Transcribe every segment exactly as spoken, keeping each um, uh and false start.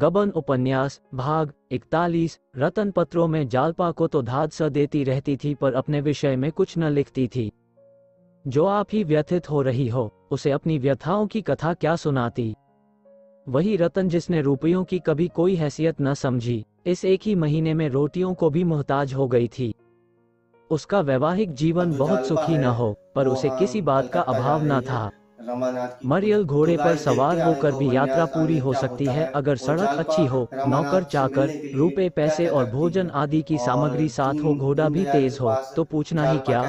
गबन उपन्यास भाग इकतालीस। रतन पत्रों में जालपा को तो धाद स देती रहती थी पर अपने विषय में कुछ न लिखती थी। जो आप ही व्यथित हो रही हो उसे अपनी व्यथाओं की कथा क्या सुनाती। वही रतन जिसने रुपयों की कभी कोई हैसियत न समझी, इस एक ही महीने में रोटियों को भी मोहताज हो गई थी। उसका वैवाहिक जीवन बहुत सुखी न हो पर उसे किसी बात का अभाव न था। मरियल घोड़े पर सवार होकर भी यात्रा पूरी हो सकती है अगर सड़क अच्छी हो, नौकर चाकर, रुपए पैसे और भोजन आदि की सामग्री साथ हो, घोड़ा भी तेज हो तो पूछना ही क्या।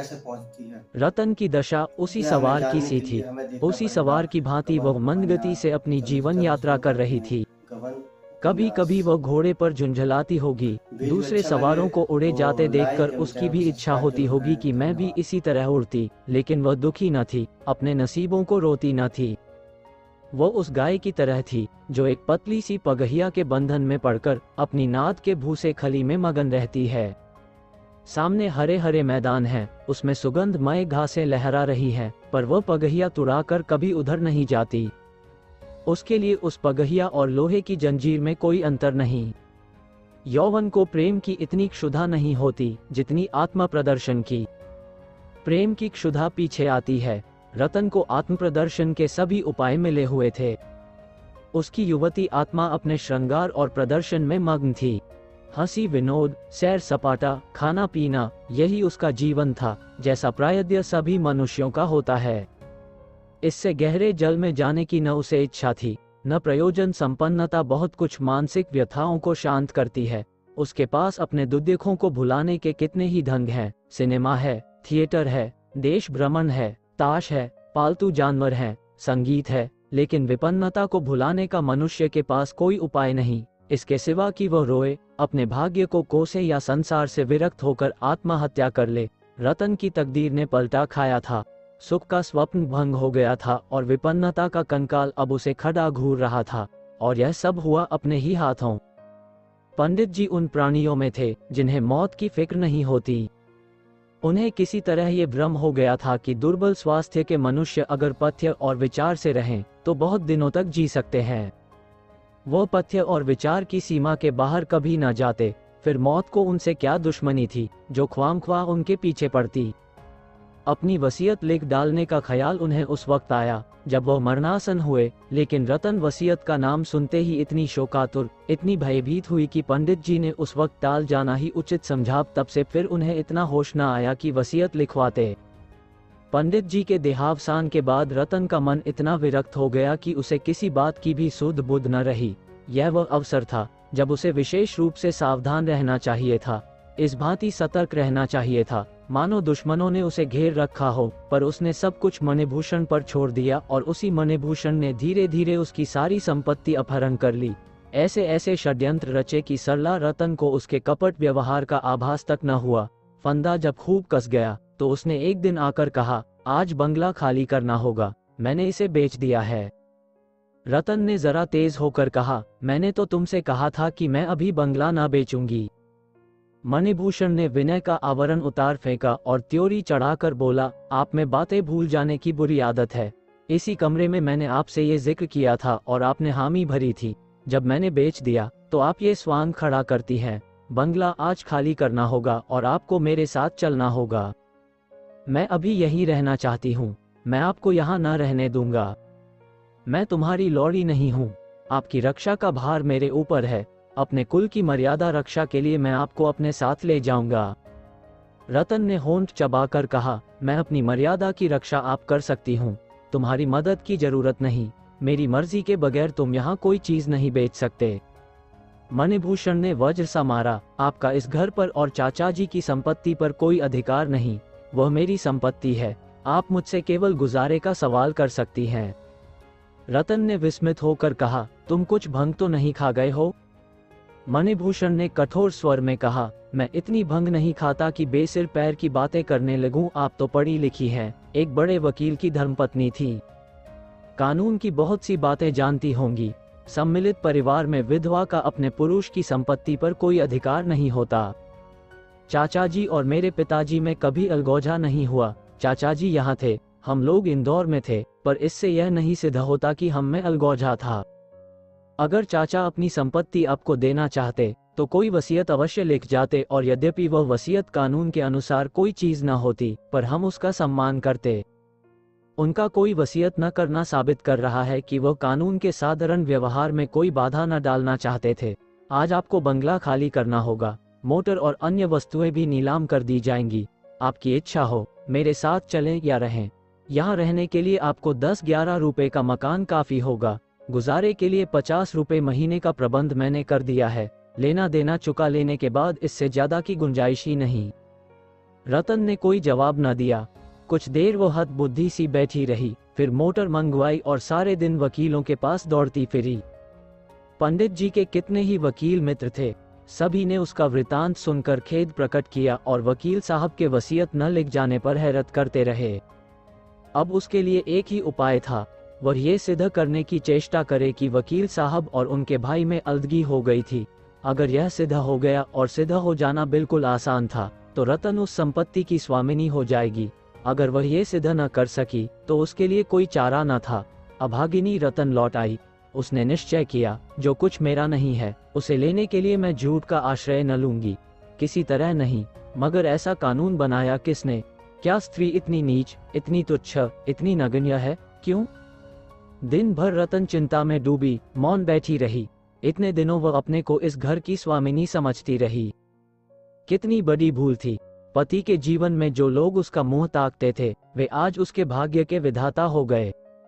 रतन की दशा उसी सवार की सी थी। उसी सवार की भांति वह मंदगति से अपनी जीवन यात्रा कर रही थी। कभी कभी वह घोड़े पर झुंझलाती होगी, दूसरे सवारों को उड़े जाते देखकर उसकी भी इच्छा होती होगी कि मैं भी इसी तरह उड़ती, लेकिन वह दुखी न थी, अपने नसीबों को रोती न थी। वह उस गाय की तरह थी जो एक पतली सी पगहिया के बंधन में पड़कर अपनी नाद के भूसे खली में मगन रहती है। सामने हरे हरे मैदान हैं, उसमें सुगंधमय घासें लहरा रही हैं, पर वह पगहिया तुड़ाकर कभी उधर नहीं जाती। उसके लिए उस पगहिया और लोहे की जंजीर में कोई अंतर नहीं। यौवन को प्रेम की इतनी क्षुधा नहीं होती जितनी आत्म प्रदर्शन की। प्रेम की क्षुधा पीछे आती है। रतन को आत्म प्रदर्शन के सभी उपाय मिले हुए थे। उसकी युवती आत्मा अपने श्रृंगार और प्रदर्शन में मग्न थी। हंसी विनोद, सैर सपाटा, खाना पीना, यही उसका जीवन था, जैसा प्रायद्य सभी मनुष्यों का होता है। इससे गहरे जल में जाने की न उसे इच्छा थी, न प्रयोजन। संपन्नता बहुत कुछ मानसिक व्यथाओं को शांत करती है। उसके पास अपने दुर्दिकों को भुलाने के कितने ही ढंग हैं। सिनेमा है, थिएटर है, देश भ्रमण है, ताश है, पालतू जानवर हैं, संगीत है, लेकिन विपन्नता को भुलाने का मनुष्य के पास कोई उपाय नहीं, इसके सिवा कि वह रोए, अपने भाग्य को कोसे या संसार से विरक्त होकर आत्महत्या कर ले। रतन की तकदीर ने पलटा खाया था। सुख का स्वप्न भंग हो गया था और विपन्नता का कंकाल अब उसे खड़ा घूर रहा था, और यह सब हुआ अपने ही हाथों। पंडित जी उन प्राणियों में थे जिन्हें मौत की फिक्र नहीं होती। उन्हें किसी तरह ये भ्रम हो गया था कि दुर्बल स्वास्थ्य के मनुष्य अगर पथ्य और विचार से रहें तो बहुत दिनों तक जी सकते हैं। वो पथ्य और विचार की सीमा के बाहर कभी न जाते, फिर मौत को उनसे क्या दुश्मनी थी जो ख्वामख्वाह उनके पीछे पड़ती। अपनी वसीयत लिख डालने का ख्याल उन्हें उस वक्त आया जब वह मरणासन हुए, लेकिन रतन वसीयत का नाम सुनते ही इतनी शोकातुर, इतनी भयभीत हुई कि पंडित जी ने उस वक्त टाल जाना ही उचित समझा। तब से फिर उन्हें इतना होश न आया कि वसीयत लिखवाते। पंडित जी के देहावसान के बाद रतन का मन इतना विरक्त हो गया कि उसे किसी बात की भी सुध बुध न रही। यह वह अवसर था जब उसे विशेष रूप से सावधान रहना चाहिए था, इस भांति सतर्क रहना चाहिए था मानो दुश्मनों ने उसे घेर रखा हो। पर उसने सब कुछ मणिभूषण पर छोड़ दिया और उसी मणिभूषण ने धीरे धीरे उसकी सारी संपत्ति अपहरण कर ली। ऐसे ऐसे षड्यंत्र रचे कि सरला रतन को उसके कपट व्यवहार का आभास तक न हुआ। फंदा जब खूब कस गया तो उसने एक दिन आकर कहा, आज बंगला खाली करना होगा, मैंने इसे बेच दिया है। रतन ने जरा तेज होकर कहा, मैंने तो तुमसे कहा था कि मैं अभी बंगला ना बेचूंगी। मणिभूषण ने विनय का आवरण उतार फेंका और त्योरी चढ़ाकर बोला, आप में बातें भूल जाने की बुरी आदत है। इसी कमरे में मैंने आपसे ये जिक्र किया था और आपने हामी भरी थी। जब मैंने बेच दिया तो आप ये स्वांग खड़ा करती हैं, बंगला आज खाली करना होगा और आपको मेरे साथ चलना होगा। मैं अभी यहीं रहना चाहती हूँ, मैं आपको यहाँ न रहने दूंगा। मैं तुम्हारी लौड़ी नहीं हूँ, आपकी रक्षा का भार मेरे ऊपर है। अपने कुल की मर्यादा रक्षा के लिए मैं आपको अपने साथ ले जाऊंगा। रतन ने होंठ चबाकर कहा, मैं अपनी मर्यादा की रक्षा आप कर सकती हूँ, तुम्हारी मदद की जरूरत नहीं। मेरी मर्जी के बगैर तुम यहाँ कोई चीज नहीं बेच सकते। मणिभूषण ने वज्र सा मारा, आपका इस घर पर और चाचा जी की संपत्ति पर कोई अधिकार नहीं, वह मेरी संपत्ति है। आप मुझसे केवल गुजारे का सवाल कर सकती हैं। रतन ने विस्मित होकर कहा, तुम कुछ भंग तो नहीं खा गए हो? मणिभूषण ने कठोर स्वर में कहा, मैं इतनी भंग नहीं खाता कि बेसिर पैर की बातें करने लगूं। आप तो पढ़ी लिखी हैं, एक बड़े वकील की धर्मपत्नी थी, कानून की बहुत सी बातें जानती होंगी। सम्मिलित परिवार में विधवा का अपने पुरुष की संपत्ति पर कोई अधिकार नहीं होता। चाचा जी और मेरे पिताजी में कभी अलगौजा नहीं हुआ। चाचा जी यहाँ थे, हम लोग इंदौर में थे, पर इससे यह नहीं सिद्ध होता कि हम में अलगौजा था। अगर चाचा अपनी संपत्ति आपको देना चाहते तो कोई वसीयत अवश्य लिख जाते, और यद्यपि वह वसीयत कानून के अनुसार कोई चीज न होती, पर हम उसका सम्मान करते। उनका कोई वसीयत न करना साबित कर रहा है कि वह कानून के साधारण व्यवहार में कोई बाधा न डालना चाहते थे। आज आपको बंगला खाली करना होगा, मोटर और अन्य वस्तुएं भी नीलाम कर दी जाएंगी। आपकी इच्छा हो मेरे साथ चलें या रहें। यहाँ रहने के लिए आपको दस ग्यारह रुपए का मकान काफी होगा। गुजारे के लिए पचास रुपए महीने का प्रबंध मैंने कर दिया है। लेना देना चुका लेने के बाद इससे ज्यादा की गुंजाइश ही नहीं। रतन ने कोई जवाब न दिया। कुछ देर वो हद बुद्धि सी बैठी रही, फिर मोटर मंगवाई और सारे दिन वकीलों के पास दौड़ती फिरी। पंडित जी के कितने ही वकील मित्र थे, सभी ने उसका वृतांत सुनकर खेद प्रकट किया और वकील साहब के वसीयत न लिख जाने पर हैरत करते रहे। अब उसके लिए एक ही उपाय था, वह ये सिद्ध करने की चेष्टा करे कि वकील साहब और उनके भाई में अलदगी हो गई थी। अगर यह सिद्ध हो गया, और सिद्ध हो जाना बिल्कुल आसान था, तो रतन उस संपत्ति की स्वामिनी हो जाएगी। अगर वह ये सिद्ध न कर सकी तो उसके लिए कोई चारा न था। अभागिनी रतन लौट आई। उसने निश्चय किया, जो कुछ मेरा नहीं है उसे लेने के लिए मैं झूठ का आश्रय न लूंगी, किसी तरह नहीं। मगर ऐसा कानून बनाया किसने? क्या स्त्री इतनी नीच, इतनी तुच्छ, इतनी नगण्य है? क्यों? दिन भर रतन चिंता में डूबी मौन बैठी रही। इतने दिनों वह अपने को इस घर की स्वामिनी समझती रही। कितनी बड़ी भूल थी। पति के जीवन में जो लोग उसका मुंह ताकते थे, वे आज उसके भाग्य के विधाता हो गए।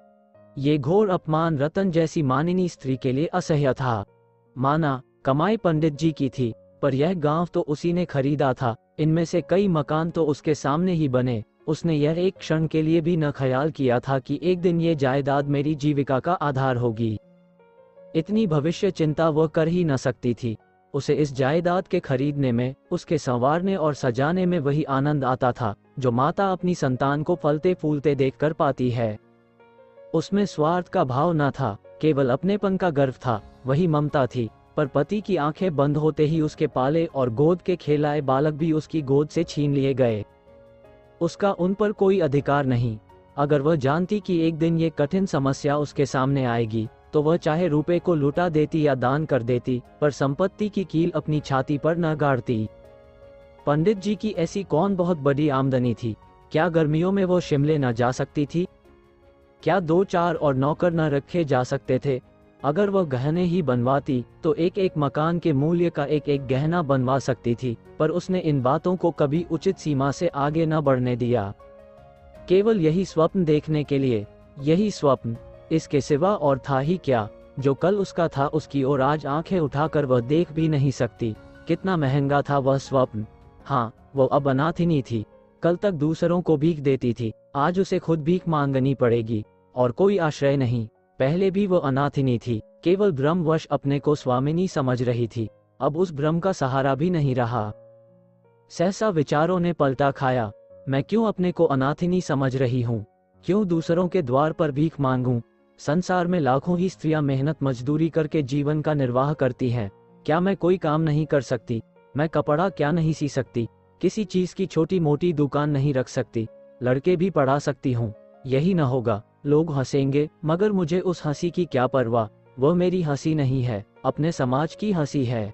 ये घोर अपमान रतन जैसी मानिनी स्त्री के लिए असह्य था। माना कमाई पंडित जी की थी, पर यह गांव तो उसी ने खरीदा था। इनमें से कई मकान तो उसके सामने ही बने। उसने यह एक क्षण के लिए भी न ख्याल किया था कि एक दिन ये जायदाद मेरी जीविका का आधार होगी। इतनी भविष्य चिंता वह कर ही न सकती थी। उसे इस जायदाद के खरीदने में, उसके संवारने और सजाने में वही आनंद आता था जो माता अपनी संतान को फलते फूलते देखकर पाती है। उसमें स्वार्थ का भाव न था, केवल अपनेपन का गर्व था, वही ममता थी। पर पति की आंखें बंद होते ही उसके पाले और गोद के खेलाए बालक भी उसकी गोद से छीन लिए गए। उसका उन पर कोई अधिकार नहीं। अगर वह जानती कि एक दिन ये कठिन समस्या उसके सामने आएगी, तो वह चाहे रुपए को लुटा देती या दान कर देती, पर संपत्ति की कील अपनी छाती पर न गाड़ती। पंडित जी की ऐसी कौन बहुत बड़ी आमदनी थी? क्या गर्मियों में वो शिमले न जा सकती थी? क्या दो चार और नौकर न रखे जा सकते थे? अगर वह गहने ही बनवाती तो एक एक मकान के मूल्य का एक एक गहना बनवा सकती थी, पर उसने इन बातों को कभी उचित सीमा से आगे न बढ़ने दिया। केवल यही स्वप्न देखने के लिए, यही स्वप्न, इसके सिवा और था ही क्या? जो कल उसका था उसकी ओर आज आंखें उठाकर वह देख भी नहीं सकती। कितना महंगा था वह स्वप्न। हाँ, वो अब अनाथिनी थी। कल तक दूसरों को भीख देती थी, आज उसे खुद भीख मांगनी पड़ेगी, और कोई आश्रय नहीं। पहले भी वो अनाथिनी थी, केवल भ्रमवश अपने को स्वामिनी समझ रही थी। अब उस भ्रम का सहारा भी नहीं रहा। सहसा विचारों ने पलटा खाया। मैं क्यों अपने को अनाथिनी समझ रही हूँ? क्यों दूसरों के द्वार पर भीख मांगूं? संसार में लाखों ही स्त्रियां मेहनत मजदूरी करके जीवन का निर्वाह करती हैं। क्या मैं कोई काम नहीं कर सकती? मैं कपड़ा क्या नहीं सी सकती? किसी चीज की छोटी मोटी दुकान नहीं रख सकती? लड़के भी पढ़ा सकती हूँ। यही न होगा, लोग हंसेंगे, मगर मुझे उस हंसी की क्या परवाह। वह मेरी हंसी नहीं है, अपने समाज की हंसी है।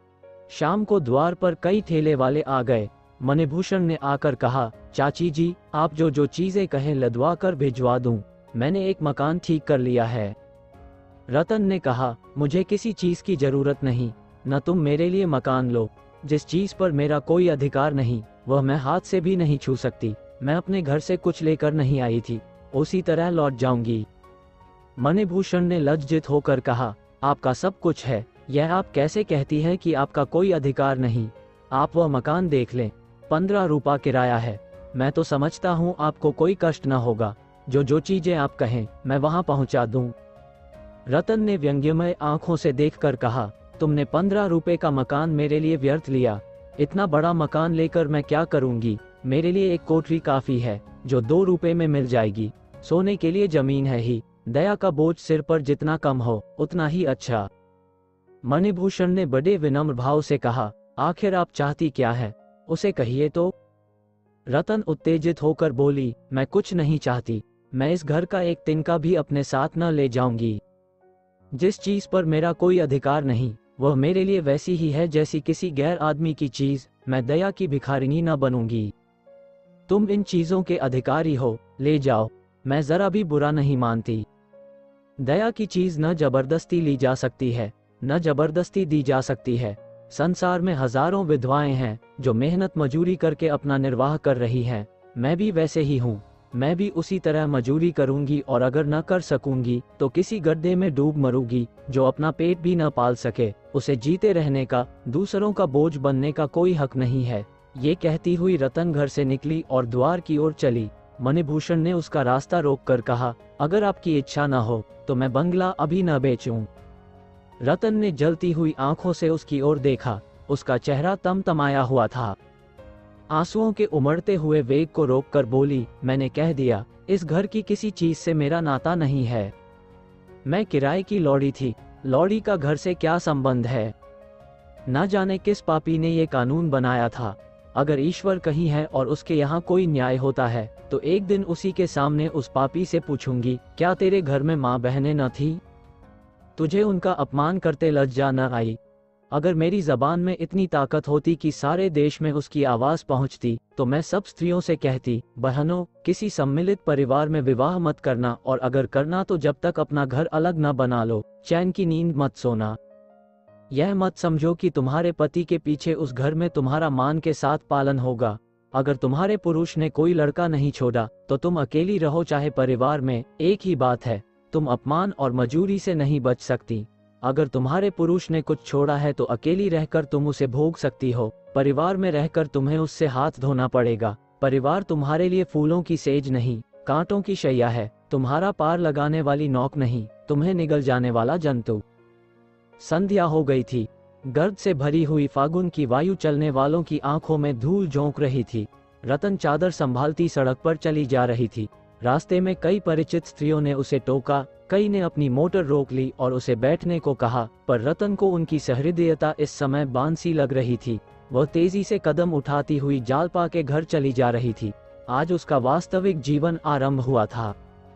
शाम को द्वार पर कई ठेले वाले आ गए। मणिभूषण ने आकर कहा, चाची जी, आप जो जो चीजें कहें लदवा कर भिजवा दूं। मैंने एक मकान ठीक कर लिया है। रतन ने कहा, मुझे किसी चीज की जरूरत नहीं, न तुम मेरे लिए मकान लो। जिस चीज पर मेरा कोई अधिकार नहीं, वह मैं हाथ से भी नहीं छू सकती। मैं अपने घर से कुछ लेकर नहीं आई थी, उसी तरह लौट जाऊंगी। मणिभूषण ने लज्जित होकर कहा, आपका सब कुछ है, यह आप कैसे कहती है कि आपका कोई अधिकार नहीं? आप वह मकान देख लें, पंद्रह रुपया किराया है। मैं तो समझता हूँ आपको कोई कष्ट न होगा। जो जो चीजें आप कहें मैं वहां पहुंचा दूं। रतन ने व्यंग्यमय आंखों से देखकर कहा, तुमने पंद्रह रुपए का मकान मेरे लिए व्यर्थ लिया। इतना बड़ा मकान लेकर मैं क्या करूंगी? मेरे लिए एक कोठरी काफी है, जो दो रुपए में मिल जाएगी। सोने के लिए जमीन है ही। दया का बोझ सिर पर जितना कम हो उतना ही अच्छा। मणिभूषण ने बड़े विनम्र भाव से कहा, आखिर आप चाहती क्या है? उसे कहिए तो। रतन उत्तेजित होकर बोली, मैं कुछ नहीं चाहती। मैं इस घर का एक तिनका भी अपने साथ न ले जाऊंगी। जिस चीज पर मेरा कोई अधिकार नहीं, वह मेरे लिए वैसी ही है जैसी किसी गैर आदमी की चीज। मैं दया की भिखारिनी न बनूंगी। तुम इन चीजों के अधिकारी हो, ले जाओ, मैं जरा भी बुरा नहीं मानती। दया की चीज न जबरदस्ती ली जा सकती है, न जबरदस्ती दी जा सकती है। संसार में हजारों विधवाएं हैं जो मेहनत मजूरी करके अपना निर्वाह कर रही हैं। मैं भी वैसे ही हूँ। मैं भी उसी तरह मजूरी करूंगी, और अगर न कर सकूंगी तो किसी गड्ढे में डूब मरूंगी। जो अपना पेट भी न पाल सके, उसे जीते रहने का, दूसरों का बोझ बनने का कोई हक नहीं है। ये कहती हुई रतन घर से निकली और द्वार की ओर चली। मणिभूषण ने उसका रास्ता रोककर कहा, अगर आपकी इच्छा न हो तो मैं बंगला अभी न बेचूं। रतन ने जलती हुई आंखों से उसकी ओर देखा। उसका चेहरा तमतमाया हुआ था। आंसुओं के उमड़ते हुए वेग को रोककर बोली, मैंने कह दिया, इस घर की किसी चीज से मेरा नाता नहीं है। मैं किराए की लौड़ी थी। लौड़ी का घर से क्या संबंध है? न जाने किस पापी ने ये कानून बनाया था। अगर ईश्वर कहीं है और उसके यहाँ कोई न्याय होता है तो एक दिन उसी के सामने उस पापी से पूछूंगी, क्या तेरे घर में माँ बहनें न थी? तुझे उनका अपमान करते लज्जा न आई? अगर मेरी जबान में इतनी ताकत होती कि सारे देश में उसकी आवाज पहुंचती तो मैं सब स्त्रियों से कहती, बहनों, किसी सम्मिलित परिवार में विवाह मत करना, और अगर करना तो जब तक अपना घर अलग न बना लो, चैन की नींद मत सोना। यह मत समझो कि तुम्हारे पति के पीछे उस घर में तुम्हारा मान के साथ पालन होगा। अगर तुम्हारे पुरुष ने कोई लड़का नहीं छोड़ा तो तुम अकेली रहो चाहे परिवार में, एक ही बात है, तुम अपमान और मजूरी से नहीं बच सकती। अगर तुम्हारे पुरुष ने कुछ छोड़ा है तो अकेली रहकर तुम उसे भोग सकती हो, परिवार में रहकर तुम्हें उससे हाथ धोना पड़ेगा। परिवार तुम्हारे लिए फूलों की सेज नहीं, कांटों की शैया है, तुम्हारा पार लगाने वाली नौक नहीं, तुम्हें निगल जाने वाला जंतु। संध्या हो गई थी। गर्द से भरी हुई फागुन की वायु चलने वालों की आंखों में धूल झोंक रही थी। रतन चादर संभालती सड़क पर चली जा रही थी। रास्ते में कई परिचित स्त्रियों ने उसे टोका, कई ने अपनी मोटर रोक ली और उसे बैठने को कहा, पर रतन को उनकी सहृदयता इस समय बांसी लग रही थी। वह तेजी से कदम उठाती हुई जालपा के घर चली जा रही थी। आज उसका वास्तविक जीवन आरंभ हुआ था।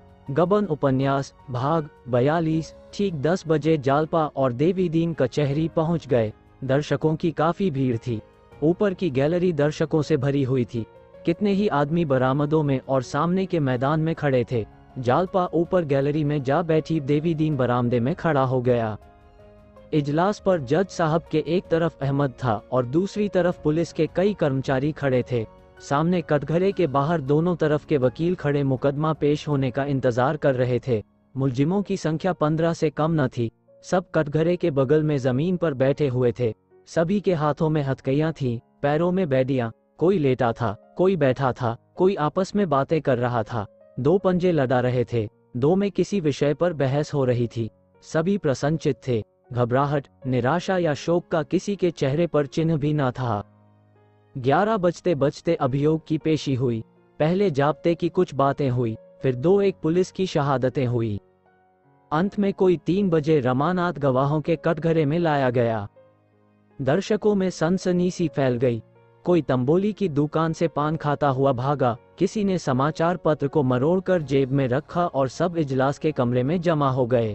गबन उपन्यास भाग बयालीस। ठीक दस बजे जालपा और देवीदीन कचहरी पहुंच गए। दर्शकों की काफी भीड़ थी। ऊपर की गैलरी दर्शकों से भरी हुई थी। कितने ही आदमी बरामदों में और सामने के मैदान में खड़े थे। जालपा ऊपर गैलरी में जा बैठी, देवीदीन बरामदे में खड़ा हो गया। इजलास पर जज साहब के एक तरफ अहमद था और दूसरी तरफ पुलिस के कई कर्मचारी खड़े थे। सामने कटघरे के बाहर दोनों तरफ के वकील खड़े मुकदमा पेश होने का इंतजार कर रहे थे। मुलजिमों की संख्या पंद्रह से कम न थी। सब कटघरे के बगल में जमीन पर बैठे हुए थे। सभी के हाथों में हथकड़ियां थीं, पैरों में बेड़ियां। कोई लेटा था, कोई बैठा था, कोई आपस में बातें कर रहा था। दो पंजे लड़ा रहे थे, दो में किसी विषय पर बहस हो रही थी। सभी प्रसन्नचित्त थे। घबराहट, निराशा या शोक का किसी के चेहरे पर चिन्ह भी न था। ग्यारह बजते बजते अभियोग की पेशी हुई। पहले जाब्ते की कुछ बातें हुई, फिर दो एक पुलिस की शहादतें हुई। अंत में कोई तीन बजे रमानाथ गवाहों के कटघरे में लाया गया। दर्शकों में सनसनी सी फैल गई। कोई तंबोली की दुकान से पान खाता हुआ भागा, किसी ने समाचार पत्र को मरोड़कर जेब में रखा और सब इजलास के कमरे में जमा हो गए।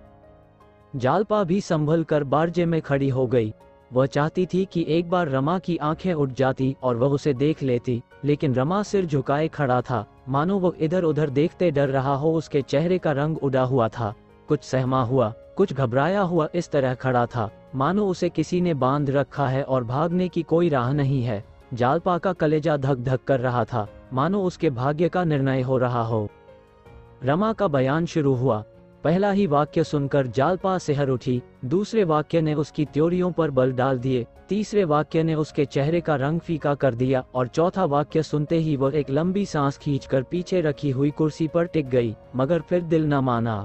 जालपा भी संभल कर बारजे में खड़ी हो गई। वह चाहती थी कि एक बार रमा की आंखें उठ जाती और वह उसे देख लेती, लेकिन रमा सिर झुकाए खड़ा था, मानो वह इधर उधर देखते डर रहा हो। उसके चेहरे का रंग उड़ा हुआ था, कुछ सहमा हुआ, कुछ घबराया हुआ इस तरह खड़ा था मानो उसे किसी ने बांध रखा है और भागने की कोई राह नहीं है। जालपा का कलेजा धक धक कर रहा था, मानो उसके भाग्य का निर्णय हो रहा हो। रमा का बयान शुरू हुआ। पहला ही वाक्य सुनकर जालपा सिहर उठी, दूसरे वाक्य ने उसकी त्योरियों पर बल डाल दिए, तीसरे वाक्य ने उसके चेहरे का रंग फीका कर दिया और चौथा वाक्य सुनते ही वह एक लंबी सांस खींचकर पीछे रखी हुई कुर्सी पर टिक गई, मगर फिर दिल न माना।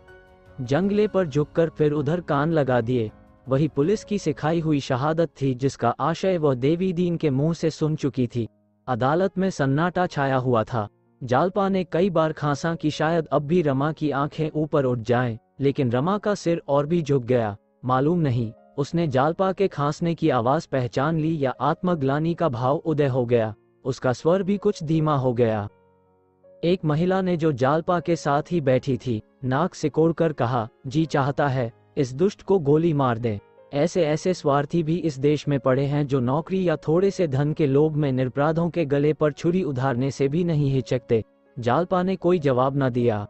जंगले पर झुककर फिर उधर कान लगा दिए। वही पुलिस की सिखाई हुई शहादत थी जिसका आशय वह देवीदीन के मुंह से सुन चुकी थी। अदालत में सन्नाटा छाया हुआ था। जालपा ने कई बार खांसा कि शायद अब भी रमा की आंखें ऊपर उठ जाएं, लेकिन रमा का सिर और भी झुक गया। मालूम नहीं, उसने जालपा के खांसने की आवाज पहचान ली या आत्मग्लानि का भाव उदय हो गया। उसका स्वर भी कुछ धीमा हो गया। एक महिला ने जो जालपा के साथ ही बैठी थी, नाक सिकोड़कर कहा, जी चाहता है इस दुष्ट को गोली मार दें। ऐसे ऐसे स्वार्थी भी इस देश में पड़े हैं जो नौकरी या थोड़े से धन के लोभ में निरपराधों के गले पर छुरी उधारने से भी नहीं हिचकते। जालपा ने कोई जवाब न दिया।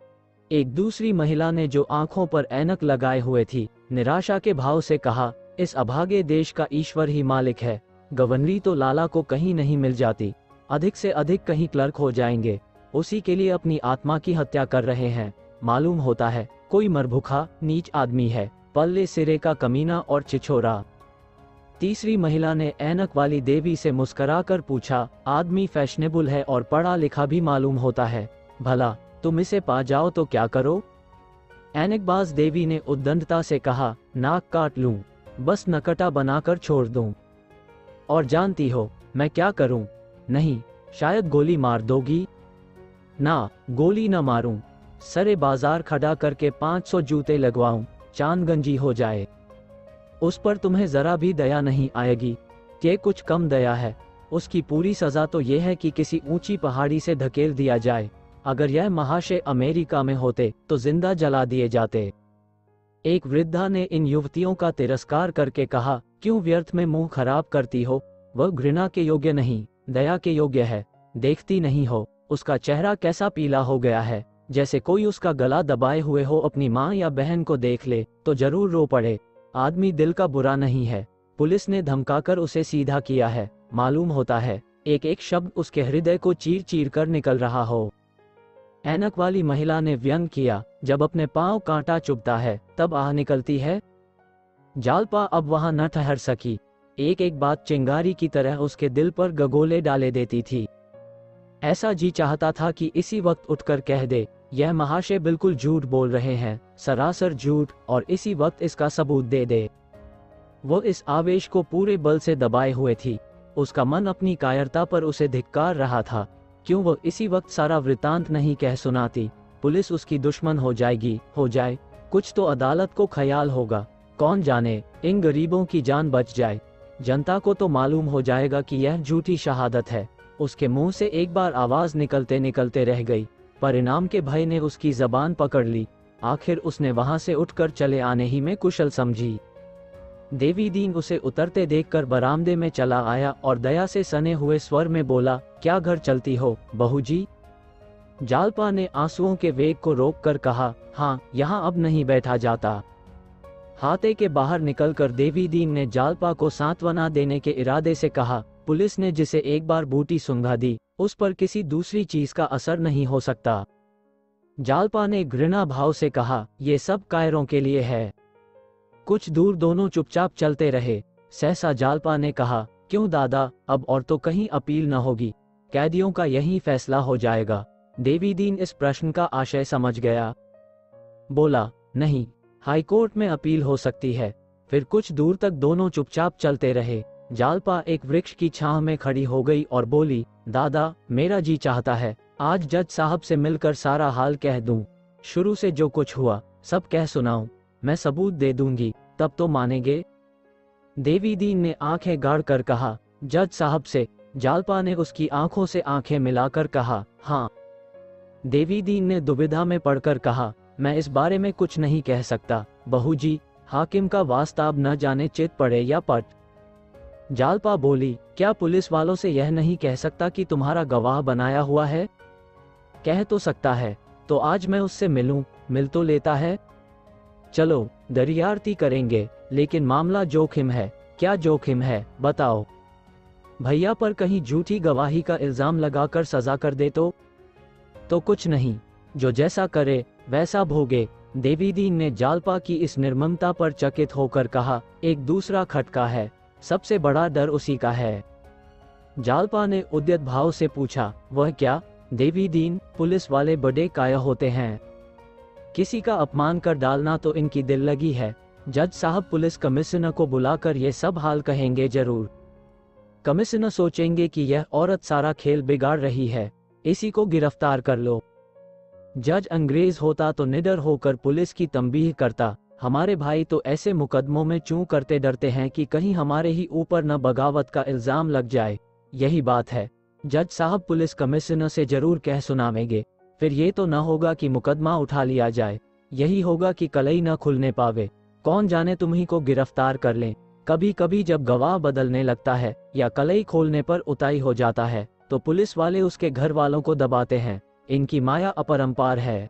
एक दूसरी महिला ने, जो आंखों पर ऐनक लगाए हुए थी, निराशा के भाव से कहा, इस अभागे देश का ईश्वर ही मालिक है। गवर्नरी तो लाला को कहीं नहीं मिल जाती, अधिक से अधिक कहीं क्लर्क हो जाएंगे। उसी के लिए अपनी आत्मा की हत्या कर रहे हैं। मालूम होता है कोई मरभुखा नीच आदमी है, पल्ले सिरे का कमीना और छिछोरा। तीसरी महिला ने ऐनक वाली देवी से मुस्कराकर पूछा, आदमी फैशनेबल है और पढ़ा लिखा भी मालूम होता है, भला तुम इसे पा जाओ तो क्या करो? ऐनकबाज देवी ने उद्दंडता से कहा, नाक काट लूं, बस नकटा बनाकर छोड़ दूं। और जानती हो मैं क्या करूं? नहीं, शायद गोली मार दोगी। ना, गोली न मारूं, सरे बाजार खड़ा करके पाँच सौ जूते लगवाऊं, चांद गंजी हो जाए। उस पर तुम्हें जरा भी दया नहीं आएगी? के कुछ कम दया है? उसकी पूरी सजा तो यह है कि किसी ऊंची पहाड़ी से धकेल दिया जाए। अगर यह महाशय अमेरिका में होते तो जिंदा जला दिए जाते। एक वृद्धा ने इन युवतियों का तिरस्कार करके कहा, क्यों व्यर्थ में मुंह खराब करती हो? वह घृणा के योग्य नहीं, दया के योग्य है। देखती नहीं हो उसका चेहरा कैसा पीला हो गया है? जैसे कोई उसका गला दबाए हुए हो। अपनी माँ या बहन को देख ले तो जरूर रो पड़े। आदमी दिल का बुरा नहीं है। पुलिस ने धमकाकर उसे सीधा किया है। मालूम होता है एक एक शब्द उसके हृदय को चीर चीर कर निकल रहा हो। ऐनक वाली महिला ने व्यंग किया, जब अपने पांव कांटा चुभता है तब आह निकलती है। जालपा अब वहां न ठहर सकी। एक एक बात चिंगारी की तरह उसके दिल पर गगोले डाले देती थी। ऐसा जी चाहता था कि इसी वक्त उठकर कह दे, यह महाशय बिल्कुल झूठ बोल रहे हैं, सरासर झूठ, और इसी वक्त इसका सबूत दे दे। वो इस आवेश को पूरे बल से दबाए हुए थी। उसका मन अपनी कायरता पर उसे धिक्कार रहा था। क्यों वो इसी वक्त सारा वृतांत नहीं कह सुनाती? पुलिस उसकी दुश्मन हो जाएगी, हो जाए, कुछ तो अदालत को ख्याल होगा। कौन जाने इन गरीबों की जान बच जाए। जनता को तो मालूम हो जाएगा कि यह झूठी शहादत है। उसके मुंह से एक बार आवाज निकलते निकलते रह गई। परिणाम के भय ने उसकी जबान पकड़ ली। आखिर उसने वहां से उठकर चले आने ही में कुशल समझी। देवी दीन उसे उतरते देखकर बरामदे में चला आया और दया से सने हुए स्वर में बोला, क्या घर चलती हो बहू जी? जालपा ने आंसुओं के वेग को रोककर कहा, हाँ, यहाँ अब नहीं बैठा जाता। हाथे के बाहर निकलकर देवी दीन ने जालपा को सांत्वना देने के इरादे से कहा, पुलिस ने जिसे एक बार बूटी सुंघा दी, उस पर किसी दूसरी चीज का असर नहीं हो सकता। जालपा ने घृणा भाव से कहा, ये सब कायरों के लिए है। कुछ दूर दोनों चुपचाप चलते रहे। सहसा जालपा ने कहा, क्यों दादा, अब और तो कहीं अपील न होगी? कैदियों का यही फैसला हो जाएगा। देवी दीन इस प्रश्न का आशय समझ गया। बोला, नहीं, हाईकोर्ट में अपील हो सकती है। फिर कुछ दूर तक दोनों चुपचाप चलते रहे। जालपा एक वृक्ष की छांव में खड़ी हो गई और बोली, दादा, मेरा जी चाहता है आज जज साहब से मिलकर सारा हाल कह दूं। शुरू से जो कुछ हुआ सब कह सुनाऊं। मैं सबूत दे दूंगी, तब तो मानेंगे? देवी दीन ने आंखें गाड़ कर कहा, जज साहब से? जालपा ने उसकी आंखों से आंखें मिलाकर कहा, हाँ। देवी दीन ने दुविधा में पड़कर कहा, मैं इस बारे में कुछ नहीं कह सकता बहू जी। हाकिम का वास्ताब न जाने चित पड़े या पट। जालपा बोली, क्या पुलिस वालों से यह नहीं कह सकता कि तुम्हारा गवाह बनाया हुआ है? कह तो सकता है, तो आज मैं उससे मिलूं, मिल तो लेता है। चलो दरियारती करेंगे, लेकिन मामला जोखिम है। क्या जोखिम है, बताओ? भैया पर कहीं झूठी गवाही का इल्जाम लगाकर सजा कर दे तो? तो कुछ नहीं, जो जैसा करे वैसा भोगे। देवी दीन ने जालपा की इस निर्ममता पर चकित होकर कहा, एक दूसरा खटका है, सबसे बड़ा डर उसी का है। जालपा ने उद्यत भाव से पूछा, वह क्या? देवी दीन, पुलिस वाले बड़े काया होते हैं। किसी का अपमान कर डालना तो इनकी दिल लगी है। जज साहब पुलिस कमिश्नर को बुलाकर ये सब हाल कहेंगे जरूर। कमिश्नर सोचेंगे कि यह औरत सारा खेल बिगाड़ रही है, इसी को गिरफ्तार कर लो। जज अंग्रेज होता तो निडर होकर पुलिस की तंबीह करता। हमारे भाई तो ऐसे मुकदमों में चूं करते डरते हैं कि कहीं हमारे ही ऊपर न बगावत का इल्जाम लग जाए। यही बात है। जज साहब पुलिस कमिश्नर से जरूर कह सुनावेंगे। फिर ये तो न होगा कि मुकदमा उठा लिया जाए। यही होगा कि कलई न खुलने पावे, कौन जाने तुम्ही को गिरफ्तार कर लें। कभी कभी जब गवाह बदलने लगता है या कलई खोलने पर उताई हो जाता है तो पुलिस वाले उसके घर वालों को दबाते हैं। इनकी माया अपरंपार है।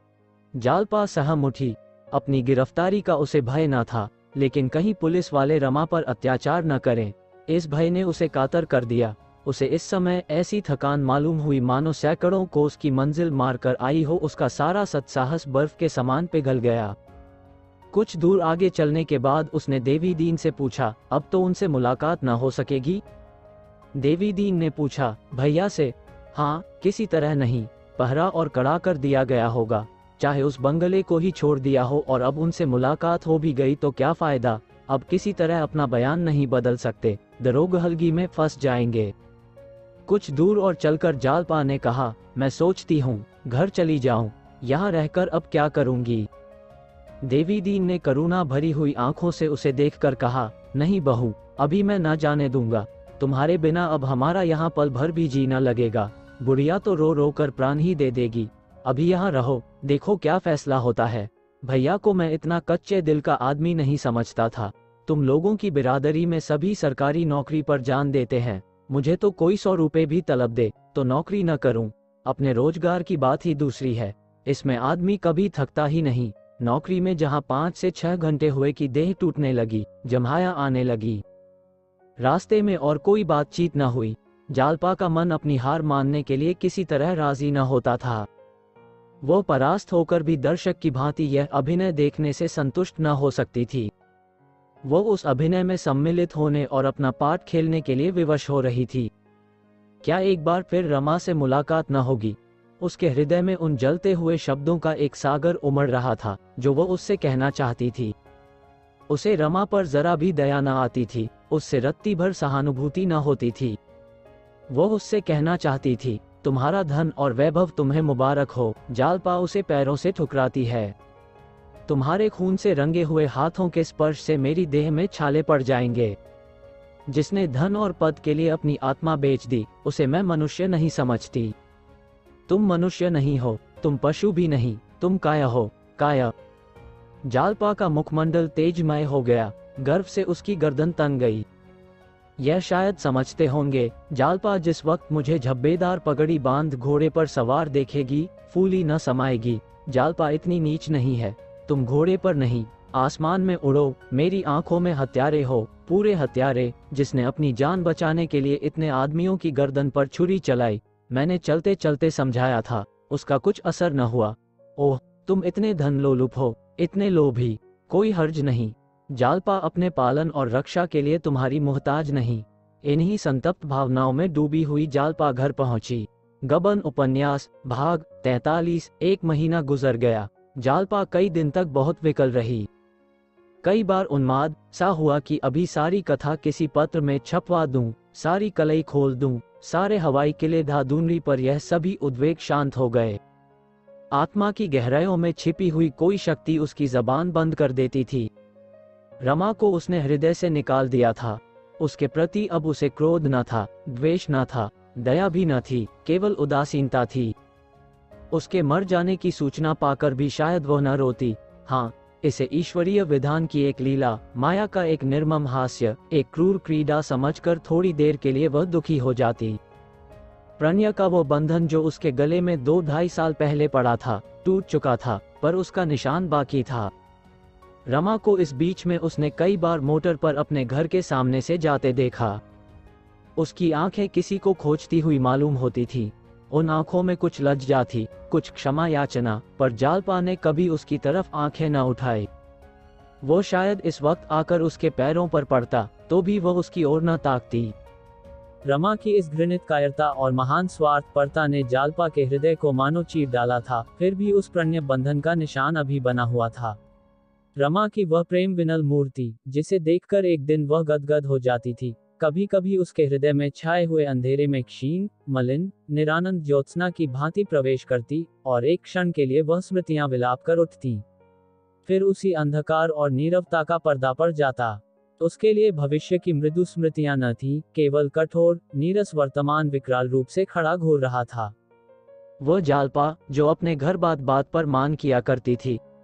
जालपा सहम उठी। अपनी गिरफ्तारी का उसे भय न था, लेकिन कहीं पुलिस वाले रमा पर अत्याचार न करें, इस भय ने उसे कातर कर दिया। उसे इस समय ऐसी थकान मालूम हुई मानो सैकड़ों कोस की मंजिल मारकर आई हो उसका सारा सत्साहस बर्फ के समान पिघल गया। कुछ दूर आगे चलने के बाद उसने देवी दीन से पूछा, अब तो उनसे मुलाकात न हो सकेगी? देवी दीन ने पूछा, भैया से? हाँ, किसी तरह नहीं, पहरा और कड़ा कर दिया गया होगा। चाहे उस बंगले को ही छोड़ दिया हो और अब उनसे मुलाकात हो भी गई तो क्या फायदा, अब किसी तरह अपना बयान नहीं बदल सकते, दरोगहलगी में फंस जाएंगे। कुछ दूर और चलकर जालपा ने कहा, मैं सोचती हूँ घर चली जाऊं, यहाँ रहकर अब क्या करूंगी। देवी दीन ने करुणा भरी हुई आंखों से उसे देखकर कहा, नहीं बहू, अभी मैं न जाने दूंगा, तुम्हारे बिना अब हमारा यहाँ पल भर भी जीना लगेगा। बुढ़िया तो रो रो कर प्राण ही दे देगी, अभी यहाँ रहो, देखो क्या फैसला होता है। भैया को मैं इतना कच्चे दिल का आदमी नहीं समझता था। तुम लोगों की बिरादरी में सभी सरकारी नौकरी पर जान देते हैं, मुझे तो कोई सौ रुपए भी तलब दे तो नौकरी न करूं। अपने रोजगार की बात ही दूसरी है, इसमें आदमी कभी थकता ही नहीं। नौकरी में जहां पाँच से छह घंटे हुए कि देह टूटने लगी, जम्हाया आने लगी। रास्ते में और कोई बातचीत न हुई। जालपा का मन अपनी हार मानने के लिए किसी तरह राजी न होता था। वो परास्त होकर भी दर्शक की भांति यह अभिनय देखने से संतुष्ट न हो सकती थी। वो उस अभिनय में सम्मिलित होने और अपना पार्ट खेलने के लिए विवश हो रही थी। क्या एक बार फिर रमा से मुलाकात न होगी? उसके हृदय में उन जलते हुए शब्दों का एक सागर उमड़ रहा था जो वो उससे कहना चाहती थी। उसे रमा पर जरा भी दया न आती थी, उससे रत्ती भर सहानुभूति न होती थी। वो उससे कहना चाहती थी, तुम्हारा धन और वैभव तुम्हें मुबारक हो। जालपा उसे पैरों से ठुकराती है। तुम्हारे खून से रंगे हुए हाथों के स्पर्श से मेरी देह में छाले पड़ जाएंगे। जिसने धन और पद के लिए अपनी आत्मा बेच दी, उसे मैं मनुष्य नहीं समझती। तुम मनुष्य नहीं हो, तुम पशु भी नहीं, तुम काया हो, काया। जालपा का मुखमंडल तेजमय हो गया, गर्व से उसकी गर्दन तन गई। यह शायद समझते होंगे, जालपा जिस वक्त मुझे झब्बेदार पगड़ी बांध घोड़े पर सवार देखेगी, फूली न समाएगी। जालपा इतनी नीच नहीं है, तुम घोड़े पर नहीं, आसमान में उड़ो, मेरी आंखों में हत्यारे हो, पूरे हत्यारे। जिसने अपनी जान बचाने के लिए इतने आदमियों की गर्दन पर छुरी चलाई, मैंने चलते चलते समझाया था, उसका कुछ असर न हुआ। ओह, तुम इतने धन लोलुप हो, इतने लोभी, कोई हर्ज नहीं। जालपा अपने पालन और रक्षा के लिए तुम्हारी मोहताज नहीं। इन्हीं संतप्त भावनाओं में डूबी हुई जालपा घर पहुंची। गबन उपन्यास भाग तैतालीस। एक महीना गुजर गया। जालपा कई दिन तक बहुत विकल रही। कई बार उन्माद सा हुआ कि अभी सारी कथा किसी पत्र में छपवा दूं, सारी कलई खोल दूं, सारे हवाई किले ढा दूं, पर यह सभी उद्वेग शांत हो गए। आत्मा की गहराइयों में छिपी हुई कोई शक्ति उसकी जबान बंद कर देती थी। रमा को उसने हृदय से निकाल दिया था। उसके प्रति अब उसे क्रोध न था, द्वेष न था, दया भी न थी, केवल उदासीनता थी। उसके मर जाने की सूचना पाकर भी शायद वह न रोती। हाँ, इसे ईश्वरीय विधान की एक लीला, माया का एक निर्मम हास्य, एक क्रूर क्रीड़ा समझकर थोड़ी देर के लिए वह दुखी हो जाती। प्रणय का वो बंधन जो उसके गले में दो ढाई साल पहले पड़ा था, टूट चुका था, पर उसका निशान बाकी था। रमा को इस बीच में उसने कई बार मोटर पर अपने घर के सामने से जाते देखा। उसकी आंखें किसी को खोजती हुई मालूम होती थी। उन आंखों में कुछ लज्जा थी, कुछ क्षमा याचना, पर जालपा ने कभी उसकी तरफ आंखें न उठाई। वो शायद इस वक्त आकर उसके पैरों पर पड़ता तो भी वह उसकी ओर न ताकती। रमा की इस घृणित कायरता और महान स्वार्थपरता ने जालपा के हृदय को मानो चीर डाला था, फिर भी उस प्रणय बंधन का निशान अभी बना हुआ था। रमा की वह प्रेम विनल मूर्ति, जिसे देखकर एक दिन वह गदगद हो जाती थी, कभी कभी उसके हृदय में छाए हुए अंधेरे में क्षीण, मलिन, निरानंद ज्योत्सना की भांति प्रवेश करती, और एक क्षण के लिए वह स्मृतियां विलाप कर उठती। फिर उसी अंधकार और नीरवता का पर्दा पड़ जाता। उसके लिए भविष्य की मृदु स्मृतियां न थी, केवल कठोर, नीरस वर्तमान विकराल रूप से खड़ा घूर रहा था। वह जालपा, जो अपने घर बात बात पर मान किया करती थी,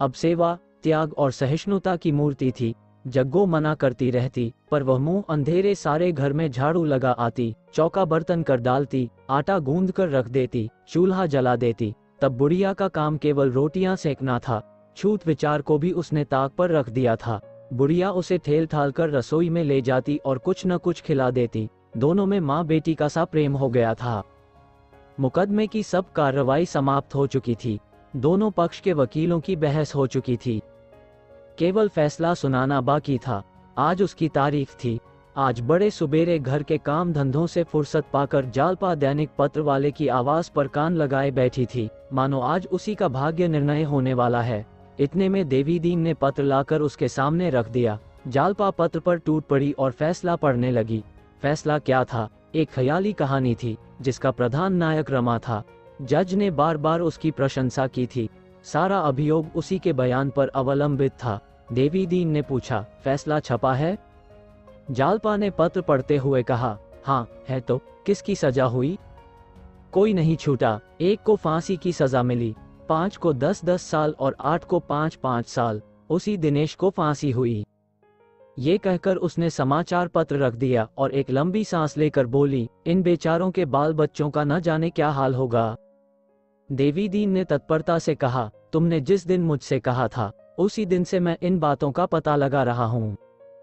अब सेवा, त्याग और सहिष्णुता की मूर्ति थी। जग्गो मना करती रहती, पर वह मुंह अंधेरे सारे घर में झाड़ू लगा आती, चौका बर्तन कर डालती, आटा गूंद कर रख देती, चूल्हा जला देती। तब बुढ़िया का काम केवल रोटियां सेकना था। छूत विचार को भी उसने ताक पर रख दिया था। बुढ़िया उसे ठेल ठाल कर रसोई में ले जाती और कुछ न कुछ खिला देती। दोनों में माँ बेटी का सा प्रेम हो गया था। मुकदमे की सब कार्रवाई समाप्त हो चुकी थी। दोनों पक्ष के वकीलों की बहस हो चुकी थी। केवल फैसला सुनाना बाकी था। आज उसकी तारीख थी। आज बड़े सुबेरे घर के काम धंधों से फुर्सत पाकर जालपा दैनिक पत्र वाले की आवाज पर कान लगाए बैठी थी, मानो आज उसी का भाग्य निर्णय होने वाला है। इतने में देवीदीन ने पत्र लाकर उसके सामने रख दिया। जालपा पत्र पर टूट पड़ी और फैसला पढ़ने लगी। फैसला क्या था? एक ख्याली कहानी थी जिसका प्रधान नायक रमा था। जज ने बार बार उसकी प्रशंसा की थी। सारा अभियोग उसी के बयान पर अवलंबित था। देवीदीन ने पूछा, फैसला छपा है? जालपा ने पत्र पढ़ते हुए कहा, हाँ है तो। किसकी सजा हुई? कोई नहीं छूटा। एक को फांसी की सजा मिली, पांच को दस दस साल और आठ को पांच पांच साल। उसी दिनेश को फांसी हुई। ये कहकर उसने समाचार पत्र रख दिया और एक लंबी सांस लेकर बोली, इन बेचारों के बाल बच्चों का न जाने क्या हाल होगा। देवीदीन ने तत्परता से कहा, तुमने जिस दिन मुझसे कहा था उसी दिन से मैं इन बातों का पता लगा रहा हूँ।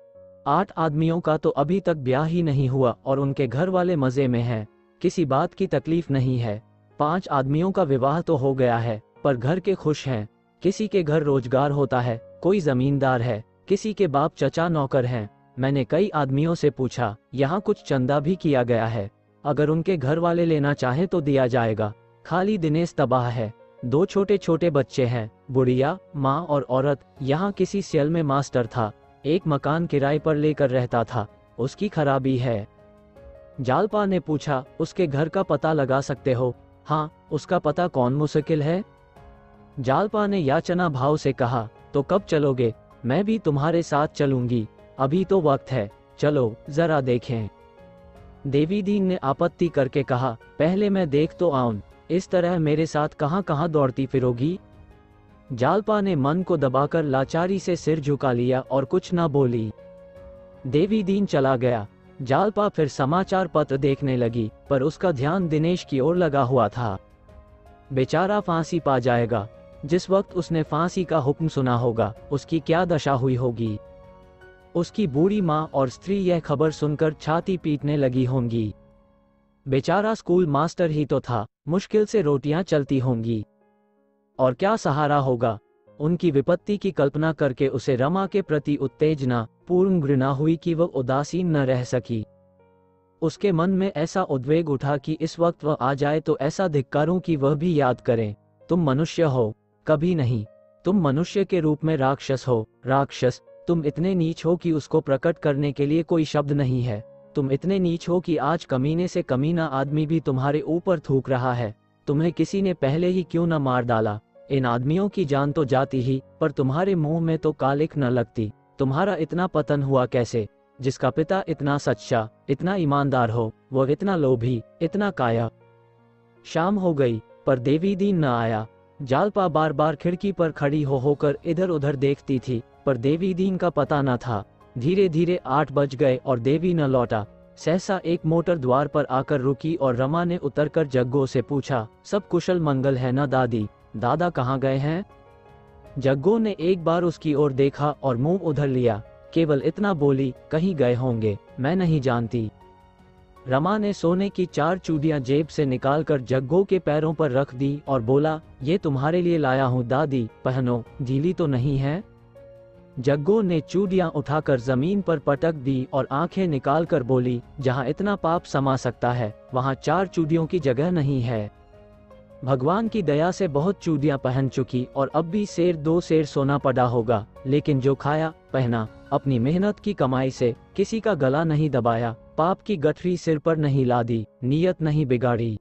आठ आदमियों का तो अभी तक ब्याह ही नहीं हुआ और उनके घर वाले मजे में हैं, किसी बात की तकलीफ नहीं है। पांच आदमियों का विवाह तो हो गया है पर घर के खुश हैं। किसी के घर रोजगार होता है, कोई जमींदार है, किसी के बाप चचा नौकर हैं। मैंने कई आदमियों से पूछा, यहाँ कुछ चंदा भी किया गया है, अगर उनके घर वाले लेना चाहें तो दिया जाएगा। खाली दिनेश तबाह है। दो छोटे छोटे बच्चे हैं, बुढ़िया, माँ और औरत। यहाँ किसी सियल में मास्टर था, एक मकान किराए पर लेकर रहता था, उसकी खराबी है। जालपा ने पूछा, उसके घर का पता लगा सकते हो? हाँ, उसका पता कौन मुश्किल है? जालपा ने याचना भाव से कहा, तो कब चलोगे? मैं भी तुम्हारे साथ चलूंगी, अभी तो वक्त है, चलो जरा देखें। देवीदीन ने आपत्ति करके कहा, पहले मैं देख तो आऊं, इस तरह मेरे साथ कहां कहां दौड़ती फिरोगी? जालपा ने मन को दबाकर लाचारी से सिर झुका लिया और कुछ न बोली। देवीदीन चला गया। जालपा फिर समाचार पत्र देखने लगी, पर उसका ध्यान दिनेश की ओर लगा हुआ था। बेचारा फांसी पा जाएगा। जिस वक्त उसने फांसी का हुक्म सुना होगा, उसकी क्या दशा हुई होगी। उसकी बूढ़ी माँ और स्त्री यह खबर सुनकर छाती पीटने लगी होंगी। बेचारा स्कूल मास्टर ही तो था, मुश्किल से रोटियां चलती होंगी। और क्या सहारा होगा। उनकी विपत्ति की कल्पना करके उसे रमा के प्रति उत्तेजना, पूर्ण घृणा हुई कि वह उदासीन न रह सकी। उसके मन में ऐसा उद्वेग उठा कि इस वक्त वह आ जाए तो ऐसा धिक्कारूं कि वह भी याद करें। तुम मनुष्य हो? कभी नहीं। तुम मनुष्य के रूप में राक्षस हो। राक्षस, तुम इतने नीच हो कि उसको प्रकट करने के लिए कोई शब्द नहीं है। तुम इतने नीच हो कि आज कमीने से कमीना आदमी भी तुम्हारे ऊपर थूक रहा है। तुम्हें किसी ने पहले ही क्यों न मार डाला। इन आदमियों की जान तो जाती ही, पर तुम्हारे मुंह में तो कालिख न लगती। तुम्हारा इतना पतन हुआ कैसे? जिसका पिता इतना सच्चा, इतना ईमानदार हो, वह इतना लोभी, इतना काया। शाम हो गई, पर देवीदीन न आया। जालपा बार बार खिड़की पर खड़ी हो होकर इधर उधर देखती थी, पर देवीदीन का पता न था। धीरे धीरे आठ बज गए और देवी न लौटा। सहसा एक मोटर द्वार पर आकर रुकी और रमा ने उतरकर जग्गो से पूछा, सब कुशल मंगल है न दादी? दादा कहाँ गए हैं? जग्गो ने एक बार उसकी ओर देखा और मुंह उधर लिया। केवल इतना बोली, कहीं गए होंगे, मैं नहीं जानती। रमा ने सोने की चार चूड़ियां जेब से निकालकर जग्गो के पैरों पर रख दी और बोला, ये तुम्हारे लिए लाया हूँ दादी, पहनो, ढीली तो नहीं है? जग्गो ने चूड़ियां उठाकर जमीन पर पटक दी और आंखें निकालकर बोली, जहाँ इतना पाप समा सकता है वहाँ चार चूड़ियों की जगह नहीं है। भगवान की दया से बहुत चूड़ियां पहन चुकी और अब भी शेर दो शेर सोना पड़ा होगा, लेकिन जो खाया पहना अपनी मेहनत की कमाई से, किसी का गला नहीं दबाया, पाप की गठरी सिर पर नहीं लादी, नियत नहीं बिगाड़ी।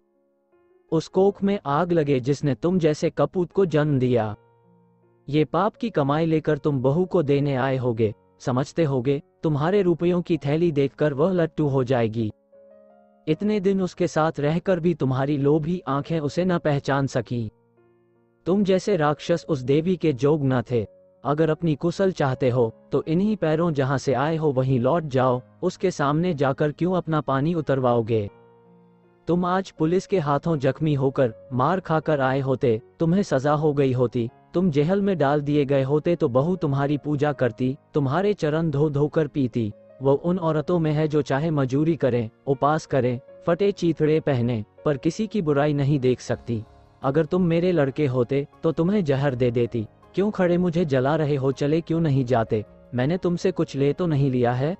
उस कोख में आग लगे जिसने तुम जैसे कपूत को जन्म दिया। ये पाप की कमाई लेकर तुम बहू को देने आए होगे, समझते होगे तुम्हारे रुपयों की थैली देखकर वह लट्टू हो जाएगी। इतने दिन उसके साथ रहकर भी तुम्हारी लोभी आंखें उसे न पहचान सकी। तुम जैसे राक्षस उस देवी के जोग न थे। अगर अपनी कुशल चाहते हो तो इन्हीं पैरों जहां से आए हो वहीं लौट जाओ, उसके सामने जाकर क्यों अपना पानी उतरवाओगे? तुम आज पुलिस के हाथों जख्मी होकर मार खाकर आए होते, तुम्हें सजा हो गई होती, तुम जेल में डाल दिए गए होते तो बहू तुम्हारी पूजा करती, तुम्हारे चरण धो धोकर पीती। वो उन औरतों में है जो चाहे मजूरी करें, उपास करें, फटे चीथड़े पहने, पर किसी की बुराई नहीं देख सकती। अगर तुम मेरे लड़के होते तो तुम्हें जहर दे देती। क्यों खड़े मुझे जला रहे हो? चले क्यों नहीं जाते? मैंने तुमसे कुछ ले तो नहीं लिया है?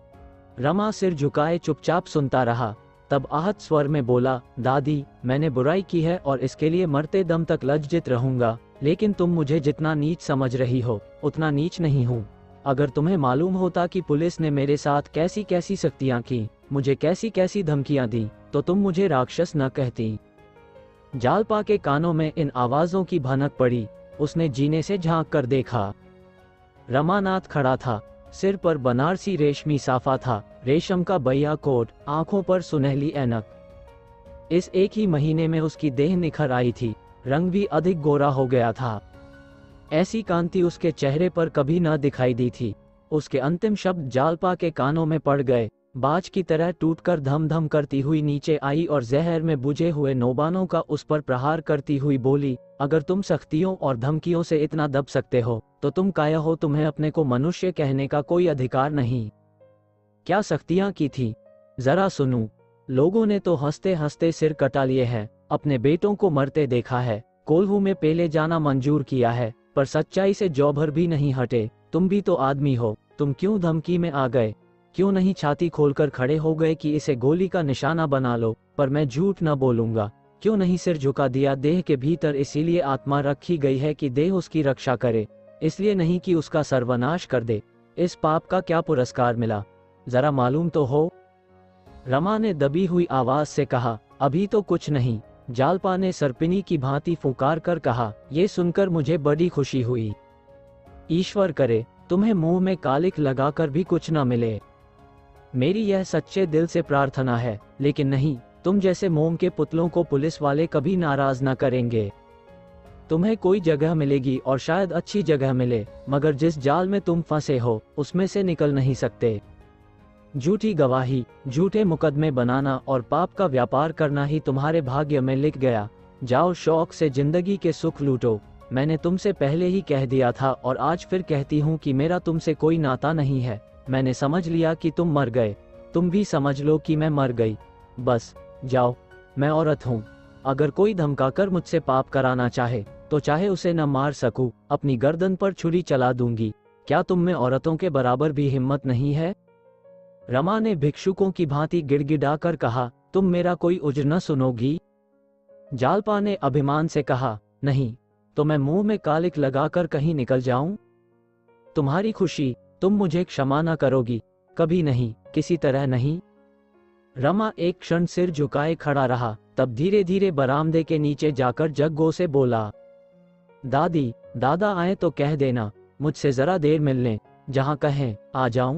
रमा सिर झुकाए चुपचाप सुनता रहा। तब आहत स्वर में बोला, दादी, मैंने बुराई की है और इसके लिए मरते दम तक लज्जित रहूंगा, लेकिन तुम मुझे जितना नीच समझ रही हो उतना नीच नहीं हूँ। अगर तुम्हें मालूम होता कि पुलिस ने मेरे साथ कैसी कैसी सख्तियां की, मुझे कैसी कैसी धमकियां दी, तो तुम मुझे राक्षस न कहती। जालपा के कानों में इन आवाजों की भनक पड़ी। उसने जीने से झांक कर देखा। रमानाथ खड़ा था। सिर पर बनारसी रेशमी साफा था, रेशम का बैया कोट, आंखों पर सुनहली ऐनक। इस एक ही महीने में उसकी देह निखर आई थी, रंग भी अधिक गोरा हो गया था। ऐसी कांति उसके चेहरे पर कभी न दिखाई दी थी। उसके अंतिम शब्द जालपा के कानों में पड़ गए। बाज की तरह टूटकर धम धम करती हुई नीचे आई और जहर में बुझे हुए नौबानों का उस पर प्रहार करती हुई बोली, अगर तुम सख्तियों और धमकियों से इतना दब सकते हो तो तुम काया हो? तुम्हें अपने को मनुष्य कहने का कोई अधिकार नहीं। क्या सख्तियां की थी? जरा सुनूं। लोगों ने तो हंसते हंसते सिर कटा लिए हैं, अपने बेटों को मरते देखा है, कोल्हू में पेले जाना मंजूर किया है, पर सच्चाई से जौ भर भी नहीं हटे। तुम भी तो आदमी हो, तुम क्यों धमकी में आ गए? क्यों नहीं छाती खोलकर खड़े हो गए कि इसे गोली का निशाना बना लो? पर मैं झूठ न बोलूंगा। क्यों नहीं सिर झुका दिया? देह के भीतर इसीलिए आत्मा रखी गई है कि देह उसकी रक्षा करे, इसलिए नहीं कि उसका सर्वनाश कर दे। इस पाप का क्या पुरस्कार मिला, जरा मालूम तो हो? रमा ने दबी हुई आवाज से कहा, अभी तो कुछ नहीं। जालपा ने सर्पिनी की भांति फुकार कर कहा, ये सुनकर मुझे बड़ी खुशी हुई। ईश्वर करे तुम्हें मुंह में कालिक लगाकर भी कुछ न मिले। मेरी यह सच्चे दिल से प्रार्थना है। लेकिन नहीं, तुम जैसे मोम के पुतलों को पुलिस वाले कभी नाराज न करेंगे। तुम्हें कोई जगह मिलेगी और शायद अच्छी जगह मिले, मगर जिस जाल में तुम फंसे हो उसमें से निकल नहीं सकते। झूठी गवाही, झूठे मुकदमे बनाना और पाप का व्यापार करना ही तुम्हारे भाग्य में लिख गया। जाओ शौक से जिंदगी के सुख लूटो। मैंने तुमसे पहले ही कह दिया था और आज फिर कहती हूँ कि मेरा तुमसे कोई नाता नहीं है। मैंने समझ लिया कि तुम मर गए, तुम भी समझ लो कि मैं मर गई। बस जाओ, मैं औरत हूँ। अगर कोई धमकाकर मुझसे पाप कराना चाहे तो चाहे उसे न मार सकूं, अपनी गर्दन पर छुरी चला दूंगी। क्या तुम में औरतों के बराबर भी हिम्मत नहीं है? रमा ने भिक्षुकों की भांति गिड़गिड़ाकर कहा, तुम मेरा कोई उज्र न सुनोगी? जालपा ने अभिमान से कहा, नहीं, तो मैं मुंह में कालिक लगाकर कहीं निकल जाऊं? तुम्हारी खुशी, तुम मुझे क्षमा न करोगी? कभी नहीं, किसी तरह नहीं। रमा एक क्षण सिर झुकाए खड़ा रहा, तब धीरे धीरे बरामदे के नीचे जाकर जग्गो से बोला, दादी, दादा आए तो कह देना मुझसे जरा देर मिलने, जहां कहें आ जाऊं।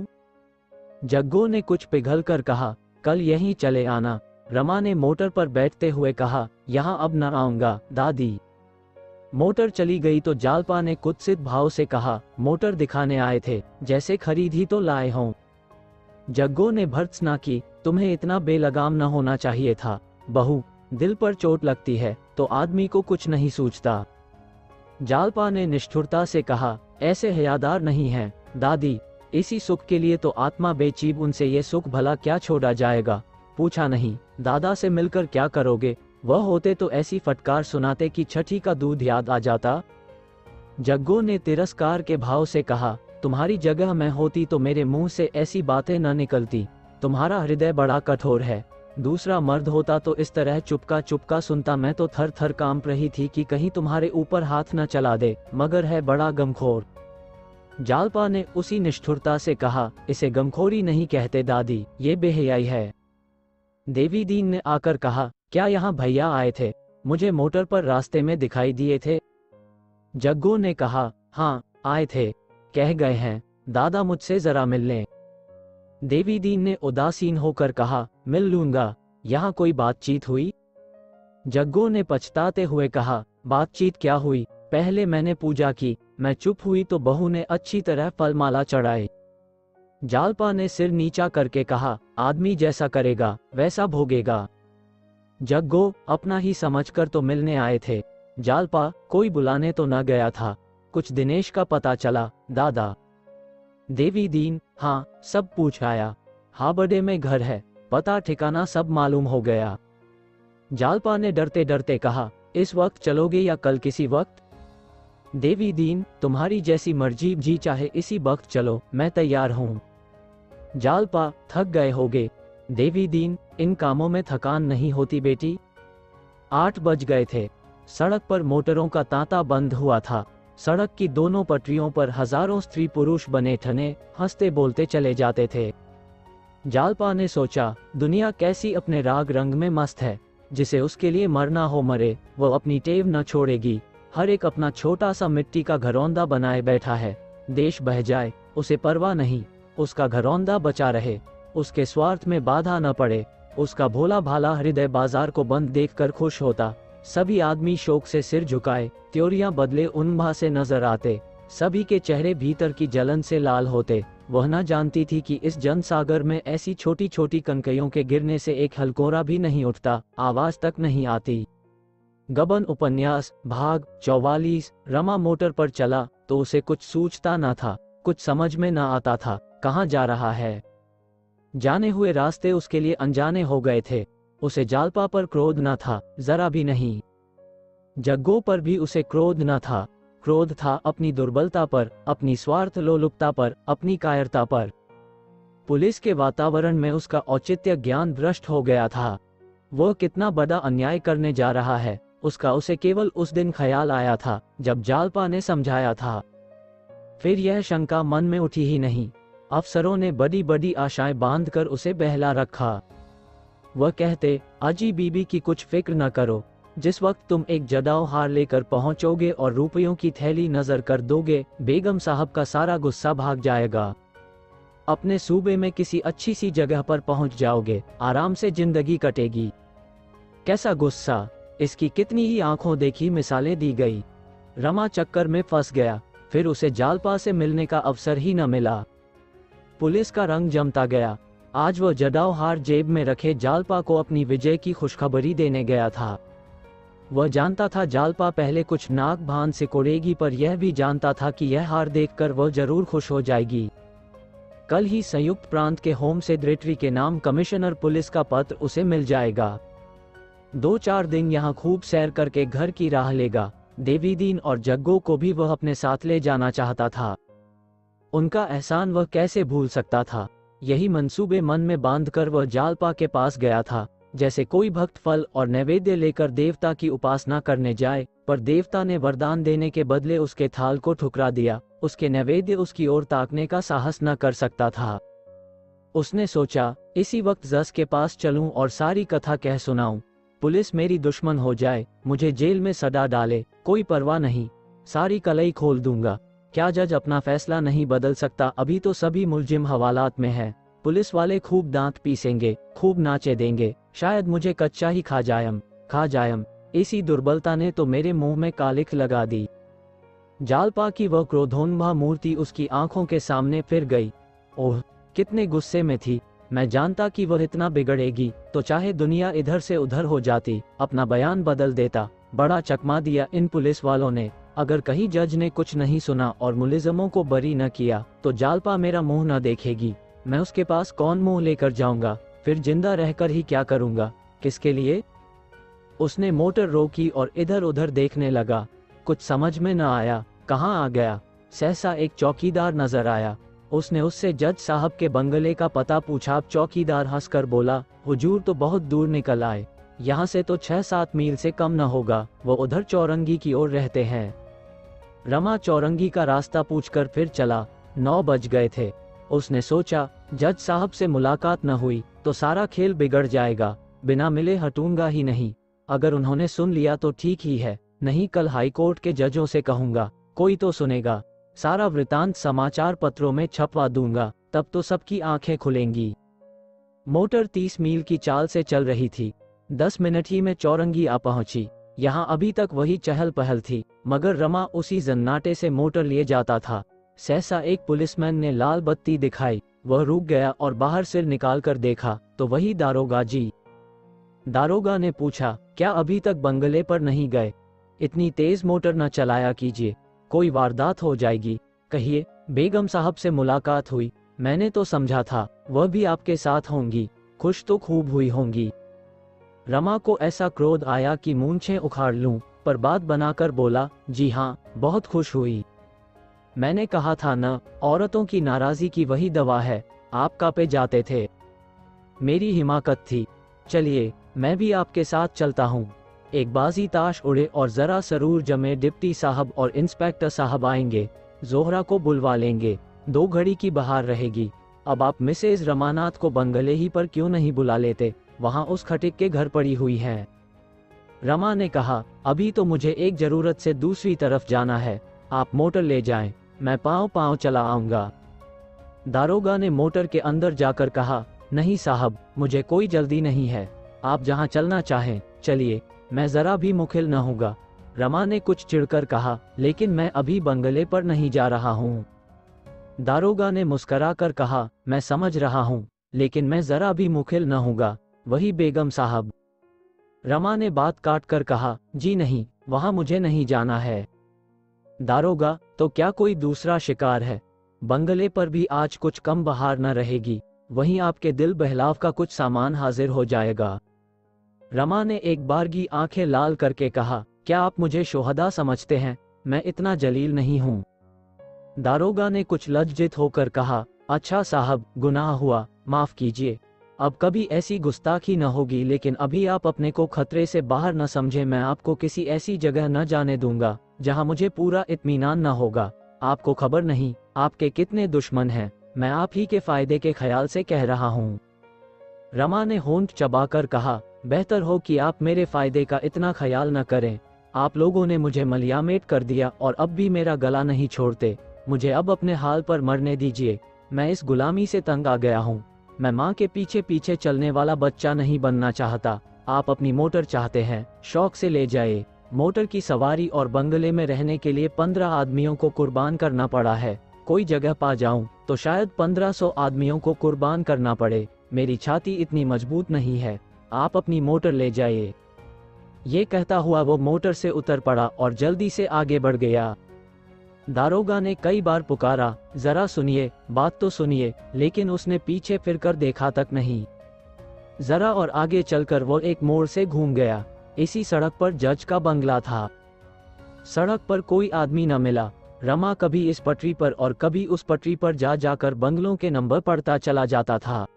जग्गो ने कुछ पिघल कर कहा, कल यहीं चले आना। रमा ने मोटर पर बैठते हुए कहा, यहाँ अब न आऊंगा दादी। मोटर चली गई तो जालपा ने कुत्सित भाव से कहा, मोटर दिखाने आए थे, जैसे खरीद ही तो लाए हों। जग्गो ने भर्त्सना की, तुम्हें इतना बेलगाम न होना चाहिए था। बहू, दिल पर चोट लगती है तो आदमी को कुछ नहीं सूझता। जालपा ने निष्ठुरता से कहा, ऐसे हयादार नहीं हैं दादी, इसी सुख के लिए तो आत्मा बेचीब, उनसे ये सुख भला क्या छोड़ा जाएगा। पूछा नहीं, दादा से मिलकर क्या करोगे? वह होते तो ऐसी फटकार सुनाते कि छठी का दूध याद आ जाता। जग्गो ने तिरस्कार के भाव से कहा, तुम्हारी जगह मैं होती तो मेरे मुंह से ऐसी बातें न निकलती। तुम्हारा हृदय बड़ा कठोर है। दूसरा मर्द होता तो इस तरह चुपका चुपका सुनता। मैं तो थर थर कांप रही थी कि कहीं तुम्हारे ऊपर हाथ न चला दे, मगर है बड़ा गमखोर। जालपा ने उसी निष्ठुरता से कहा, इसे गमखोरी नहीं कहते दादी, ये बेहयाई है। देवी दीन ने आकर कहा, क्या यहाँ भैया आए थे? मुझे मोटर पर रास्ते में दिखाई दिए थे। जग्गो ने कहा, हाँ आए थे, कह गए हैं दादा मुझसे जरा मिल लें। देवी दीन ने उदासीन होकर कहा, मिल लूंगा। यहाँ कोई बातचीत हुई? जग्गो ने पछताते हुए कहा, बातचीत क्या हुई? पहले मैंने पूजा की, मैं चुप हुई तो बहू ने अच्छी तरह फलमाला चढ़ाई। जालपा ने सिर नीचा करके कहा, आदमी जैसा करेगा वैसा भोगेगा। जग्गो अपना ही समझकर तो मिलने आए थे। जालपा कोई बुलाने तो न गया था। कुछ दिनेश का पता चला? दादा देवी दीन, हाँ सब पूछ आया। हाबड़े में घर है, पता ठिकाना सब मालूम हो गया। जालपा ने डरते डरते कहा, इस वक्त चलोगे या कल किसी वक्त? देवी दीन, तुम्हारी जैसी मर्जी, जी चाहे इसी वक्त चलो, मैं तैयार हूँ। जालपा, थक गए होगे। देवी दीन, इन कामों में थकान नहीं होती बेटी। आठ बज गए थे। सड़क पर मोटरों का तांता बंद हुआ था। सड़क की दोनों पटरियों पर हजारों स्त्री पुरुष बने ठने हंसते बोलते चले जाते थे। जालपा ने सोचा, दुनिया कैसी अपने राग रंग में मस्त है। जिसे उसके लिए मरना हो मरे, वो अपनी टेव न छोड़ेगी। हर एक अपना छोटा सा मिट्टी का घरौंदा बनाए बैठा है। देश बह जाए उसे परवाह नहीं, उसका घरौंदा बचा रहे, उसके स्वार्थ में बाधा न पड़े। उसका भोला भाला हृदय बाजार को बंद देखकर खुश होता। सभी आदमी शोक से सिर झुकाए, त्योरियां बदले उन्माद से नजर आते। सभी के चेहरे भीतर की जलन से लाल होते। वह न जानती थी कि इस जनसागर में ऐसी छोटी छोटी कनकइयों के गिरने से एक हलकोरा भी नहीं उठता, आवाज तक नहीं आती। गबन उपन्यास भाग चौवालीस। रमा मोटर पर चला तो उसे कुछ सूझता न था, कुछ समझ में न आता था। कहाँ जा रहा है? जाने हुए रास्ते उसके लिए अनजाने हो गए थे। उसे जालपा पर क्रोध न था, जरा भी नहीं। जग्गो पर भी उसे क्रोध न था। क्रोध था अपनी दुर्बलता पर, अपनी स्वार्थ लोलुपता पर, अपनी कायरता पर। पुलिस के वातावरण में उसका औचित्य ज्ञान भ्रष्ट हो गया था। वह कितना बड़ा अन्याय करने जा रहा है, उसका उसे केवल उस दिन ख्याल आया था जब जालपा ने समझाया था। फिर यह शंका मन में उठी ही नहीं। अफसरों ने बड़ी बड़ी आशाएं बांधकर उसे बहला रखा। वह कहते, अजी बीबी की कुछ फिक्र न करो। जिस वक्त तुम एक जदाव हार लेकर पहुंचोगे और रुपयों की थैली नजर कर दोगे, बेगम साहब का सारा गुस्सा भाग जाएगा। अपने सूबे में किसी अच्छी सी जगह पर पहुंच जाओगे, आराम से जिंदगी कटेगी। कैसा गुस्सा! इसकी कितनी ही आंखों देखी मिसालें दी गई। रमा चक्कर में फंस गया। फिर उसे जालपा से मिलने का अवसर ही न मिला। पुलिस का रंग जमता गया। आज वह जदाव हार जेब में रखे जालपा को अपनी विजय की खुशखबरी देने गया था। वह जानता था जालपा पहले कुछ नाक भान से कोड़ेगी, पर यह भी जानता था कि यह हार देखकर वह जरूर खुश हो जाएगी। कल ही संयुक्त प्रांत के होम सेक्रेटरी के नाम कमिश्नर पुलिस का पत्र उसे मिल जाएगा। दो चार दिन यहाँ खूब सैर करके घर की राह लेगा। देवीदीन और जग्गो को भी वह अपने साथ ले जाना चाहता था। उनका एहसान वह कैसे भूल सकता था। यही मंसूबे मन में बांधकर वह जालपा के पास गया था, जैसे कोई भक्त फल और नैवेद्य लेकर देवता की उपासना करने जाए, पर देवता ने वरदान देने के बदले उसके थाल को ठुकरा दिया। उसके नैवेद्य उसकी ओर ताकने का साहस न कर सकता था। उसने सोचा, इसी वक्त जस के पास चलूं और सारी कथा कह सुनाऊं। पुलिस मेरी दुश्मन हो जाए, मुझे जेल में सदा डाले, कोई परवाह नहीं, सारी कलई खोल दूंगा। क्या जज अपना फैसला नहीं बदल सकता? अभी तो सभी मुलजिम हवालात में है। पुलिस वाले खूब दांत पीसेंगे, खूब नाचे देंगे, शायद मुझे कच्चा ही खा जायम खा जायम इसी दुर्बलता ने तो मेरे मुंह में कालिख लगा दी। जालपा की वह क्रोधोन्माह मूर्ति उसकी आंखों के सामने फिर गई। ओह, कितने गुस्से में थी। मैं जानता कि वह इतना बिगड़ेगी तो चाहे दुनिया इधर से उधर हो जाती, अपना बयान बदल देता। बड़ा चकमा दिया इन पुलिस वालों ने। अगर कहीं जज ने कुछ नहीं सुना और मुलिज़मों को बरी न किया तो जालपा मेरा मुंह न देखेगी। मैं उसके पास कौन मुंह लेकर जाऊंगा? फिर जिंदा रहकर ही क्या करूंगा? किसके लिए? उसने मोटर रोकी और इधर उधर देखने लगा। कुछ समझ में न आया। कहाँ आ गया? सहसा एक चौकीदार नजर आया। उसने उससे जज साहब के बंगले का पता पूछा। चौकीदार हंसकर बोला, हुजूर तो बहुत दूर निकल आए, यहाँ से तो छह सात मील से कम न होगा। वो उधर चौरंगी की ओर रहते हैं। रमा चौरंगी का रास्ता पूछकर फिर चला। नौ बज गए थे। उसने सोचा, जज साहब से मुलाकात न हुई तो सारा खेल बिगड़ जाएगा। बिना मिले हटूंगा ही नहीं। अगर उन्होंने सुन लिया तो ठीक ही है, नहीं कल हाईकोर्ट के जजों से कहूंगा, कोई तो सुनेगा। सारा वृतांत समाचार पत्रों में छपवा दूंगा, तब तो सबकी आंखें खुलेंगी। मोटर तीस मील की चाल से चल रही थी। दस मिनट ही में चौरंगी आ पहुंची। यहाँ अभी तक वही चहल पहल थी, मगर रमा उसी जन्नाटे से मोटर लिए जाता था। सहसा एक पुलिसमैन ने लाल बत्ती दिखाई, वह रुक गया और बाहर सिर निकालकर देखा तो वही दारोगा जी। दारोगा ने पूछा, क्या अभी तक बंगले पर नहीं गए? इतनी तेज मोटर न चलाया कीजिए, कोई वारदात हो जाएगी। कहिए, बेगम साहब से मुलाकात हुई, मैंने तो समझा था वह भी आपके साथ होंगी, खुश तो खूब हुई होंगी। रमा को ऐसा क्रोध आया कि मूंछें उखाड़ लूं, पर बात बनाकर बोला, जी हाँ, बहुत खुश हुई। मैंने कहा था न, औरतों की नाराजी की वही दवा है, आप कांपे जाते थे। मेरी हिमाकत थी। चलिए, मैं भी आपके साथ चलता हूँ। एक बाजी ताश उड़े और जरा सरूर जमे, डिप्टी साहब और इंस्पेक्टर साहब आएंगे, जोहरा को बुलवा लेंगे, दो घड़ी की बहार रहेगी। अब आप मिसेज रमानाथ को बंगले ही पर क्यों नहीं बुला लेते, वहाँ उस खटिक के घर पड़ी हुई हैं। रमा ने कहा, अभी तो मुझे एक जरूरत से दूसरी तरफ जाना है, आप मोटर ले जाएं, मैं पाँव पाँव चला आऊँगा। दारोगा ने मोटर के अंदर जाकर कहा, नहीं साहब, मुझे कोई जल्दी नहीं है, आप जहाँ चलना चाहें चलिए, मैं जरा भी मुखिल न होऊंगा। रमा ने कुछ चिढ़कर कहा, लेकिन मैं अभी बंगले पर नहीं जा रहा हूँ। दारोगा ने मुस्कराकर कहा, मैं समझ रहा हूँ, लेकिन मैं जरा भी मुखिल न होऊंगा, वही बेगम साहब। रमा ने बात काट कर कहा, जी नहीं, वहाँ मुझे नहीं जाना है। दारोगा, तो क्या कोई दूसरा शिकार है? बंगले पर भी आज कुछ कम बहार न रहेगी, वहीं आपके दिल बहलाव का कुछ सामान हाजिर हो जाएगा। रमा ने एक बारगी आंखें लाल करके कहा, क्या आप मुझे शोहदा समझते हैं? मैं इतना जलील नहीं हूँ। दारोगा ने कुछ लज्जित होकर कहा, अच्छा साहब, गुनाह हुआ, माफ कीजिए, अब कभी ऐसी गुस्ताखी न होगी, लेकिन अभी आप अपने को खतरे से बाहर न समझे, मैं आपको किसी ऐसी जगह न जाने दूंगा जहां मुझे पूरा इत्मीनान न होगा। आपको खबर नहीं आपके कितने दुश्मन हैं, मैं आप ही के फायदे के ख्याल से कह रहा हूँ। रमा ने होंठ चबाकर कहा, बेहतर हो कि आप मेरे फायदे का इतना ख्याल न करें, आप लोगों ने मुझे मलियामेट कर दिया और अब भी मेरा गला नहीं छोड़ते, मुझे अब अपने हाल पर मरने दीजिए, मैं इस गुलामी से तंग आ गया हूँ। मैं माँ के पीछे पीछे चलने वाला बच्चा नहीं बनना चाहता, आप अपनी मोटर चाहते हैं, शौक से ले जाए। मोटर की सवारी और बंगले में रहने के लिए पंद्रह आदमियों को कुर्बान करना पड़ा है, कोई जगह पा जाऊं तो शायद पंद्रह सौ आदमियों को कुर्बान करना पड़े, मेरी छाती इतनी मजबूत नहीं है, आप अपनी मोटर ले जाइए। ये कहता हुआ वो मोटर से उतर पड़ा और जल्दी से आगे बढ़ गया। दारोगा ने कई बार पुकारा, जरा सुनिए, बात तो सुनिए, लेकिन उसने पीछे फिरकर देखा तक नहीं। जरा और आगे चलकर वो एक मोड़ से घूम गया। इसी सड़क पर जज का बंगला था। सड़क पर कोई आदमी न मिला। रमा कभी इस पटरी पर और कभी उस पटरी पर जा जाकर बंगलों के नंबर पढ़ता चला जाता था।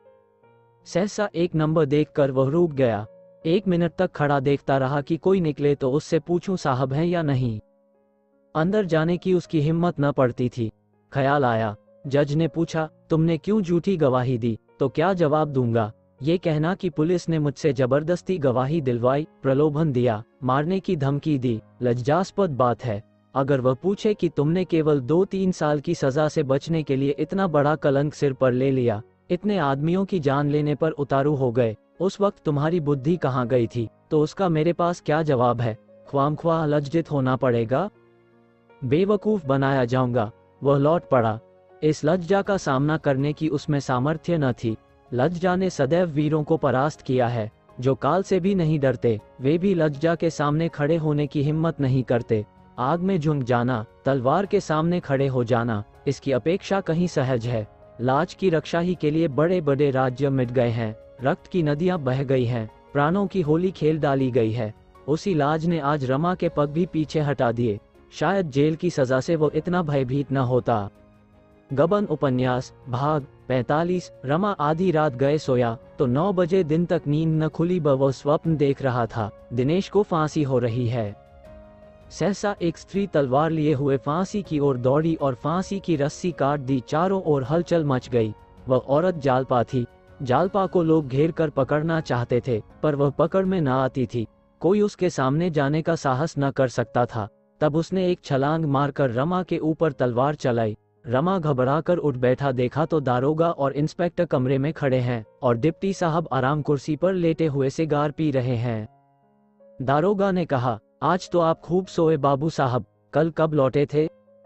सहसा एक नंबर देखकर वह रुक गया। एक मिनट तक खड़ा देखता रहा कि कोई निकले तो उससे पूछूं साहब हैं या नहीं। अंदर जाने की उसकी हिम्मत न पड़ती थी। ख्याल आया, जज ने पूछा, तुमने क्यों झूठी गवाही दी? तो क्या जवाब दूंगा? ये कहना कि पुलिस ने मुझसे जबरदस्ती गवाही दिलवाई, प्रलोभन दिया, मारने की धमकी दी, लज्जास्पद बात है। अगर वह पूछे कि तुमने केवल दो तीन साल की सजा से बचने के लिए इतना बड़ा कलंक सिर पर ले लिया, इतने आदमियों की जान लेने पर उतारू हो गए, उस वक्त तुम्हारी बुद्धि कहाँ गई थी? तो उसका मेरे पास क्या जवाब है? ख्वामख्वाह लज्जित होना पड़ेगा, बेवकूफ बनाया जाऊंगा। वह लौट पड़ा। इस लज्जा का सामना करने की उसमें सामर्थ्य न थी। लज्जा ने सदैव वीरों को परास्त किया है, जो काल से भी नहीं डरते, वे भी लज्जा के सामने खड़े होने की हिम्मत नहीं करते। आग में झुंक जाना, तलवार के सामने खड़े हो जाना, इसकी अपेक्षा कहीं सहज है। लाज की रक्षा ही के लिए बड़े बड़े राज्य मिट गए हैं, रक्त की नदियां बह गई हैं, प्राणों की होली खेल डाली गई है। उसी लाज ने आज रमा के पग भी पीछे हटा दिए। शायद जेल की सजा से वो इतना भयभीत न होता। गबन उपन्यास भाग पैंतालीस। रमा आधी रात गए सोया तो नौ बजे दिन तक नींद न खुली। वो स्वप्न देख रहा था, दिनेश को फांसी हो रही है। सहसा एक स्त्री तलवार लिए हुए फांसी की ओर दौड़ी और फांसी की रस्सी काट दी। चारों ओर हलचल मच गई। वह औरत जालपा थी। जालपा को लोग घेर कर पकड़ना चाहते थे, पर वह पकड़ में न आती थी। कोई उसके सामने जाने का साहस न कर सकता था। तब उसने एक छलांग मारकर रमा के ऊपर तलवार चलाई। रमा घबराकर उठ बैठा, देखा तो दारोगा और इंस्पेक्टर कमरे में खड़े हैं और डिप्टी साहब आराम कुर्सी पर लेटे हुए सिगार पी रहे हैं। दारोगा ने कहा, आज तो आप खूब सोए बाबू साहब, कल कब लौटे थे?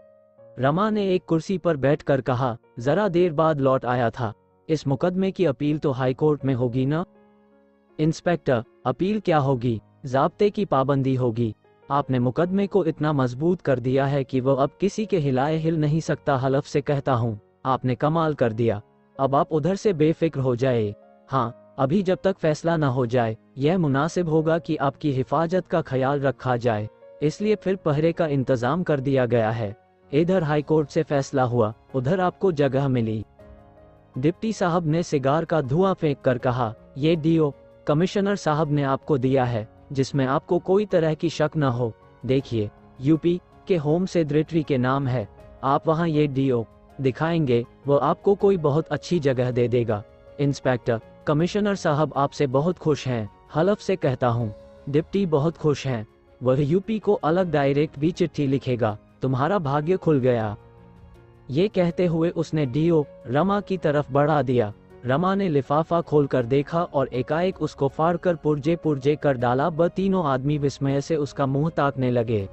रमा ने एक कुर्सी पर बैठकर कहा, जरा देर बाद लौट आया था। इस मुकदमे की अपील तो हाईकोर्ट में होगी ना? इंस्पेक्टर, अपील क्या होगी, ज़ाब्ते की पाबंदी होगी। आपने मुकदमे को इतना मजबूत कर दिया है कि वह अब किसी के हिलाए हिल नहीं सकता। हलफ से कहता हूँ, आपने कमाल कर दिया। अब आप उधर से बेफिक्र हो जाए। हाँ, अभी जब तक फैसला न हो जाए, यह मुनासिब होगा कि आपकी हिफाजत का ख्याल रखा जाए, इसलिए फिर पहरे का इंतजाम कर दिया गया है। इधर हाईकोर्ट से फैसला हुआ, उधर आपको जगह मिली। डिप्टी साहब ने सिगार का धुआं फेंक कर कहा, ये डीओ कमिश्नर साहब ने आपको दिया है, जिसमें आपको कोई तरह की शक न हो। देखिए, यूपी के होम सेक्रेटरी के नाम है। आप वहाँ ये डीओ दिखाएंगे, वो आपको कोई बहुत अच्छी जगह दे देगा। इंस्पेक्टर, कमिश्नर साहब आपसे बहुत खुश हैं। हलफ से कहता हूँ, डिप्टी बहुत खुश हैं। वह यूपी को अलग डायरेक्ट भी चिट्ठी लिखेगा। तुम्हारा भाग्य खुल गया। ये कहते हुए उसने डीओ रमा की तरफ बढ़ा दिया। रमा ने लिफाफा खोलकर देखा और एकाएक उसको फाड़कर पुर्जे पुर्जे कर डाला। ब तीनों आदमी विस्मय से उसका मुंह ताकने लगे।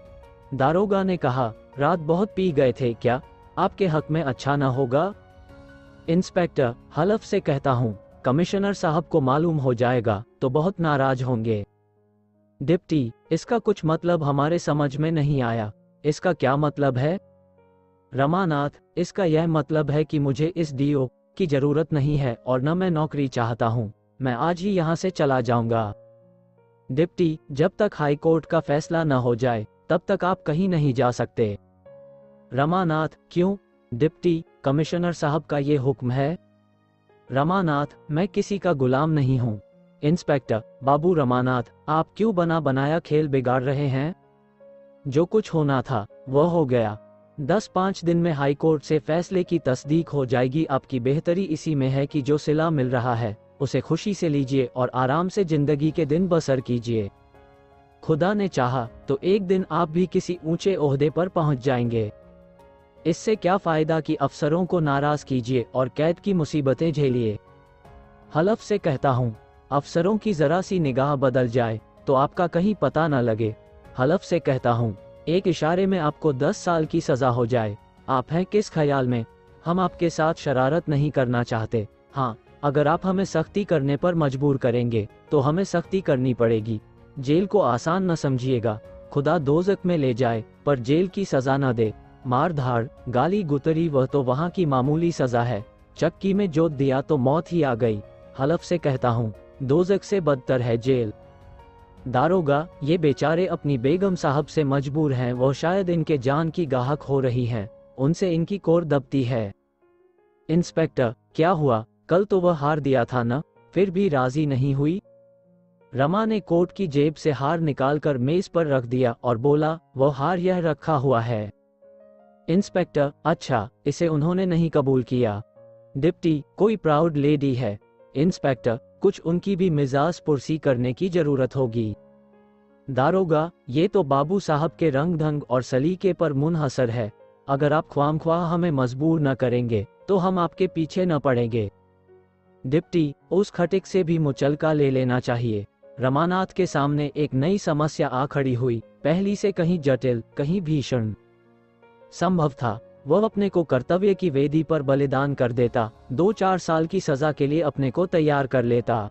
दारोगा ने कहा, रात बहुत पी गए थे क्या? आपके हक में अच्छा न होगा? इंस्पेक्टर, हलफ से कहता हूँ, कमिश्नर साहब को मालूम हो जाएगा तो बहुत नाराज होंगे। डिप्टी, इसका कुछ मतलब हमारे समझ में नहीं आया। इसका क्या मतलब है? रमानाथ, इसका यह मतलब है कि मुझे इस डीओ की जरूरत नहीं है और न मैं नौकरी चाहता हूँ। मैं आज ही यहाँ से चला जाऊंगा। डिप्टी, जब तक हाई कोर्ट का फैसला न हो जाए तब तक आप कहीं नहीं जा सकते। रमानाथ, क्यों? डिप्टी, कमिश्नर साहब का ये हुक्म है। रमानाथ, मैं किसी का गुलाम नहीं हूँ। इंस्पेक्टर, बाबू रमानाथ, आप क्यों बना बनाया खेल बिगाड़ रहे हैं? जो कुछ होना था वह हो गया। दस पाँच दिन में हाई कोर्ट से फैसले की तस्दीक हो जाएगी। आपकी बेहतरी इसी में है कि जो सिला मिल रहा है उसे खुशी से लीजिए और आराम से जिंदगी के दिन बसर कीजिए। खुदा ने चाहा तो एक दिन आप भी किसी ऊंचे ओहदे पर पहुंच जाएंगे। इससे क्या फायदा कि अफसरों को नाराज कीजिए और कैद की मुसीबतें झेलिए। हलफ से कहता हूँ, अफसरों की जरा सी निगाह बदल जाए तो आपका कहीं पता न लगे। हलफ से कहता हूँ, एक इशारे में आपको दस साल की सजा हो जाए। आप हैं किस ख्याल में? हम आपके साथ शरारत नहीं करना चाहते। हाँ, अगर आप हमें सख्ती करने पर मजबूर करेंगे तो हमें सख्ती करनी पड़ेगी। जेल को आसान न समझिएगा। खुदा दोज़ख में ले जाए पर जेल की सजा न दे। मार धाड़, गाली गुतरी वह तो वहाँ की मामूली सजा है। चक्की में जोत दिया तो मौत ही आ गई। हलफ से कहता हूँ, दोज़ख से बदतर है जेल। दारोगा, ये बेचारे अपनी बेगम साहब से मजबूर हैं। वो शायद इनके जान की गाहक हो रही हैं, उनसे इनकी कोर दबती है। इंस्पेक्टर, क्या हुआ? कल तो वह हार दिया था ना, फिर भी राजी नहीं हुई? रमा ने कोट की जेब से हार निकालकर मेज पर रख दिया और बोला, वो हार यह रखा हुआ है। इंस्पेक्टर, अच्छा, इसे उन्होंने नहीं कबूल किया। डिप्टी, कोई प्राउड लेडी है। इंस्पेक्टर, कुछ उनकी भी मिजाज पुरसी करने की जरूरत होगी। दारोगा, ये तो बाबू साहब के रंग ढंग और सलीके पर मुनहसर है। अगर आप ख्वामख्वाह हमें मजबूर न करेंगे तो हम आपके पीछे न पड़ेंगे। डिप्टी, उस खटिक से भी मुचलका ले लेना चाहिए। रमानाथ के सामने एक नई समस्या आ खड़ी हुई, पहली से कहीं जटिल, कहीं भीषण। संभव था वह अपने को कर्तव्य की वेदी पर बलिदान कर देता, दो चार साल की सजा के लिए अपने को तैयार कर लेता।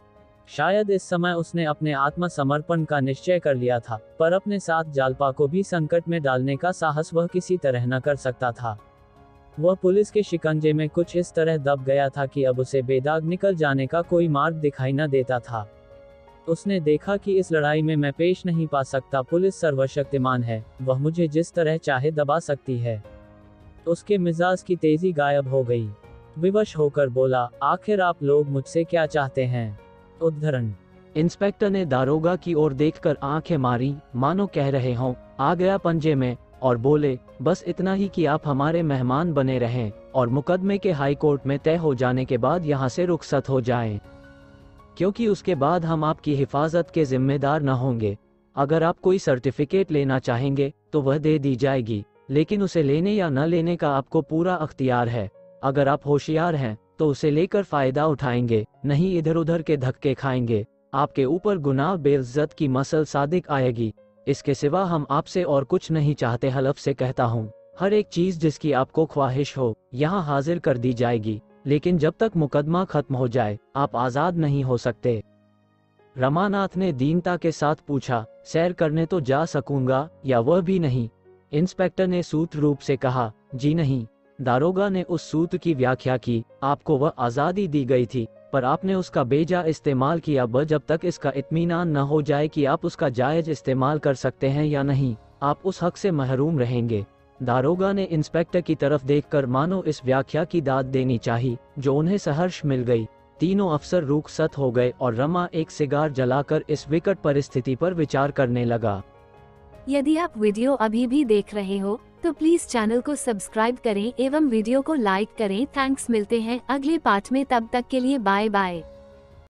शायद इस समय उसने अपने आत्मसमर्पण का निश्चय कर लिया था, पर अपने साथ जालपा को भी संकट में डालने का साहस वह किसी तरह न कर सकता था। वह पुलिस के शिकंजे में कुछ इस तरह दब गया था कि अब उसे बेदाग निकल जाने का कोई मार्ग दिखाई न देता था। उसने देखा कि इस लड़ाई में मैं पेश नहीं पा सकता। पुलिस सर्वशक्तिमान है, वह मुझे जिस तरह चाहे दबा सकती है। उसके मिजाज की तेजी गायब हो गई। विवश होकर बोला, आखिर आप लोग मुझसे क्या चाहते हैं? उद्धरण। इंस्पेक्टर ने दारोगा की ओर देखकर आंखें मारी, मानो कह रहे हों, आ गया पंजे में, और बोले, बस इतना ही कि आप हमारे मेहमान बने रहें और मुकदमे के हाई कोर्ट में तय हो जाने के बाद यहाँ से रुखसत हो जाएं, क्योंकि उसके बाद हम आपकी हिफाजत के जिम्मेदार न होंगे। अगर आप कोई सर्टिफिकेट लेना चाहेंगे तो वह दे दी जाएगी, लेकिन उसे लेने या न लेने का आपको पूरा अख्तियार है। अगर आप होशियार हैं तो उसे लेकर फायदा उठाएंगे, नहीं इधर उधर के धक्के खाएंगे। आपके ऊपर गुनाह बेइज्जत की मसल सादिक आएगी। इसके सिवा हम आपसे और कुछ नहीं चाहते। हलफ से कहता हूँ, हर एक चीज़ जिसकी आपको ख्वाहिश हो यहाँ हाजिर कर दी जाएगी, लेकिन जब तक मुकदमा खत्म हो जाए आप आज़ाद नहीं हो सकते। रमानाथ ने दीनता के साथ पूछा, सैर करने तो जा सकूंगा या वह भी नहीं? इंस्पेक्टर ने सूत्र रूप से कहा, जी नहीं। दारोगा ने उस सूत्र की व्याख्या की, आपको वह आज़ादी दी गई थी, पर आपने उसका बेजा इस्तेमाल किया। ब जब तक इसका इत्मीनान न हो जाए कि आप उसका जायज़ इस्तेमाल कर सकते हैं या नहीं, आप उस हक से महरूम रहेंगे। दारोगा ने इंस्पेक्टर की तरफ देखकर मानो इस व्याख्या की दाद देनी चाही, जो उन्हें सहर्ष मिल गई। तीनों अफसर रुखसत हो गए और रमा एक सिगार जलाकर इस विकट परिस्थिति पर विचार करने लगा। यदि आप वीडियो अभी भी देख रहे हो तो प्लीज चैनल को सब्सक्राइब करें एवं वीडियो को लाइक करें। थैंक्स। मिलते हैं अगले पार्ट में, तब तक के लिए बाय बाय।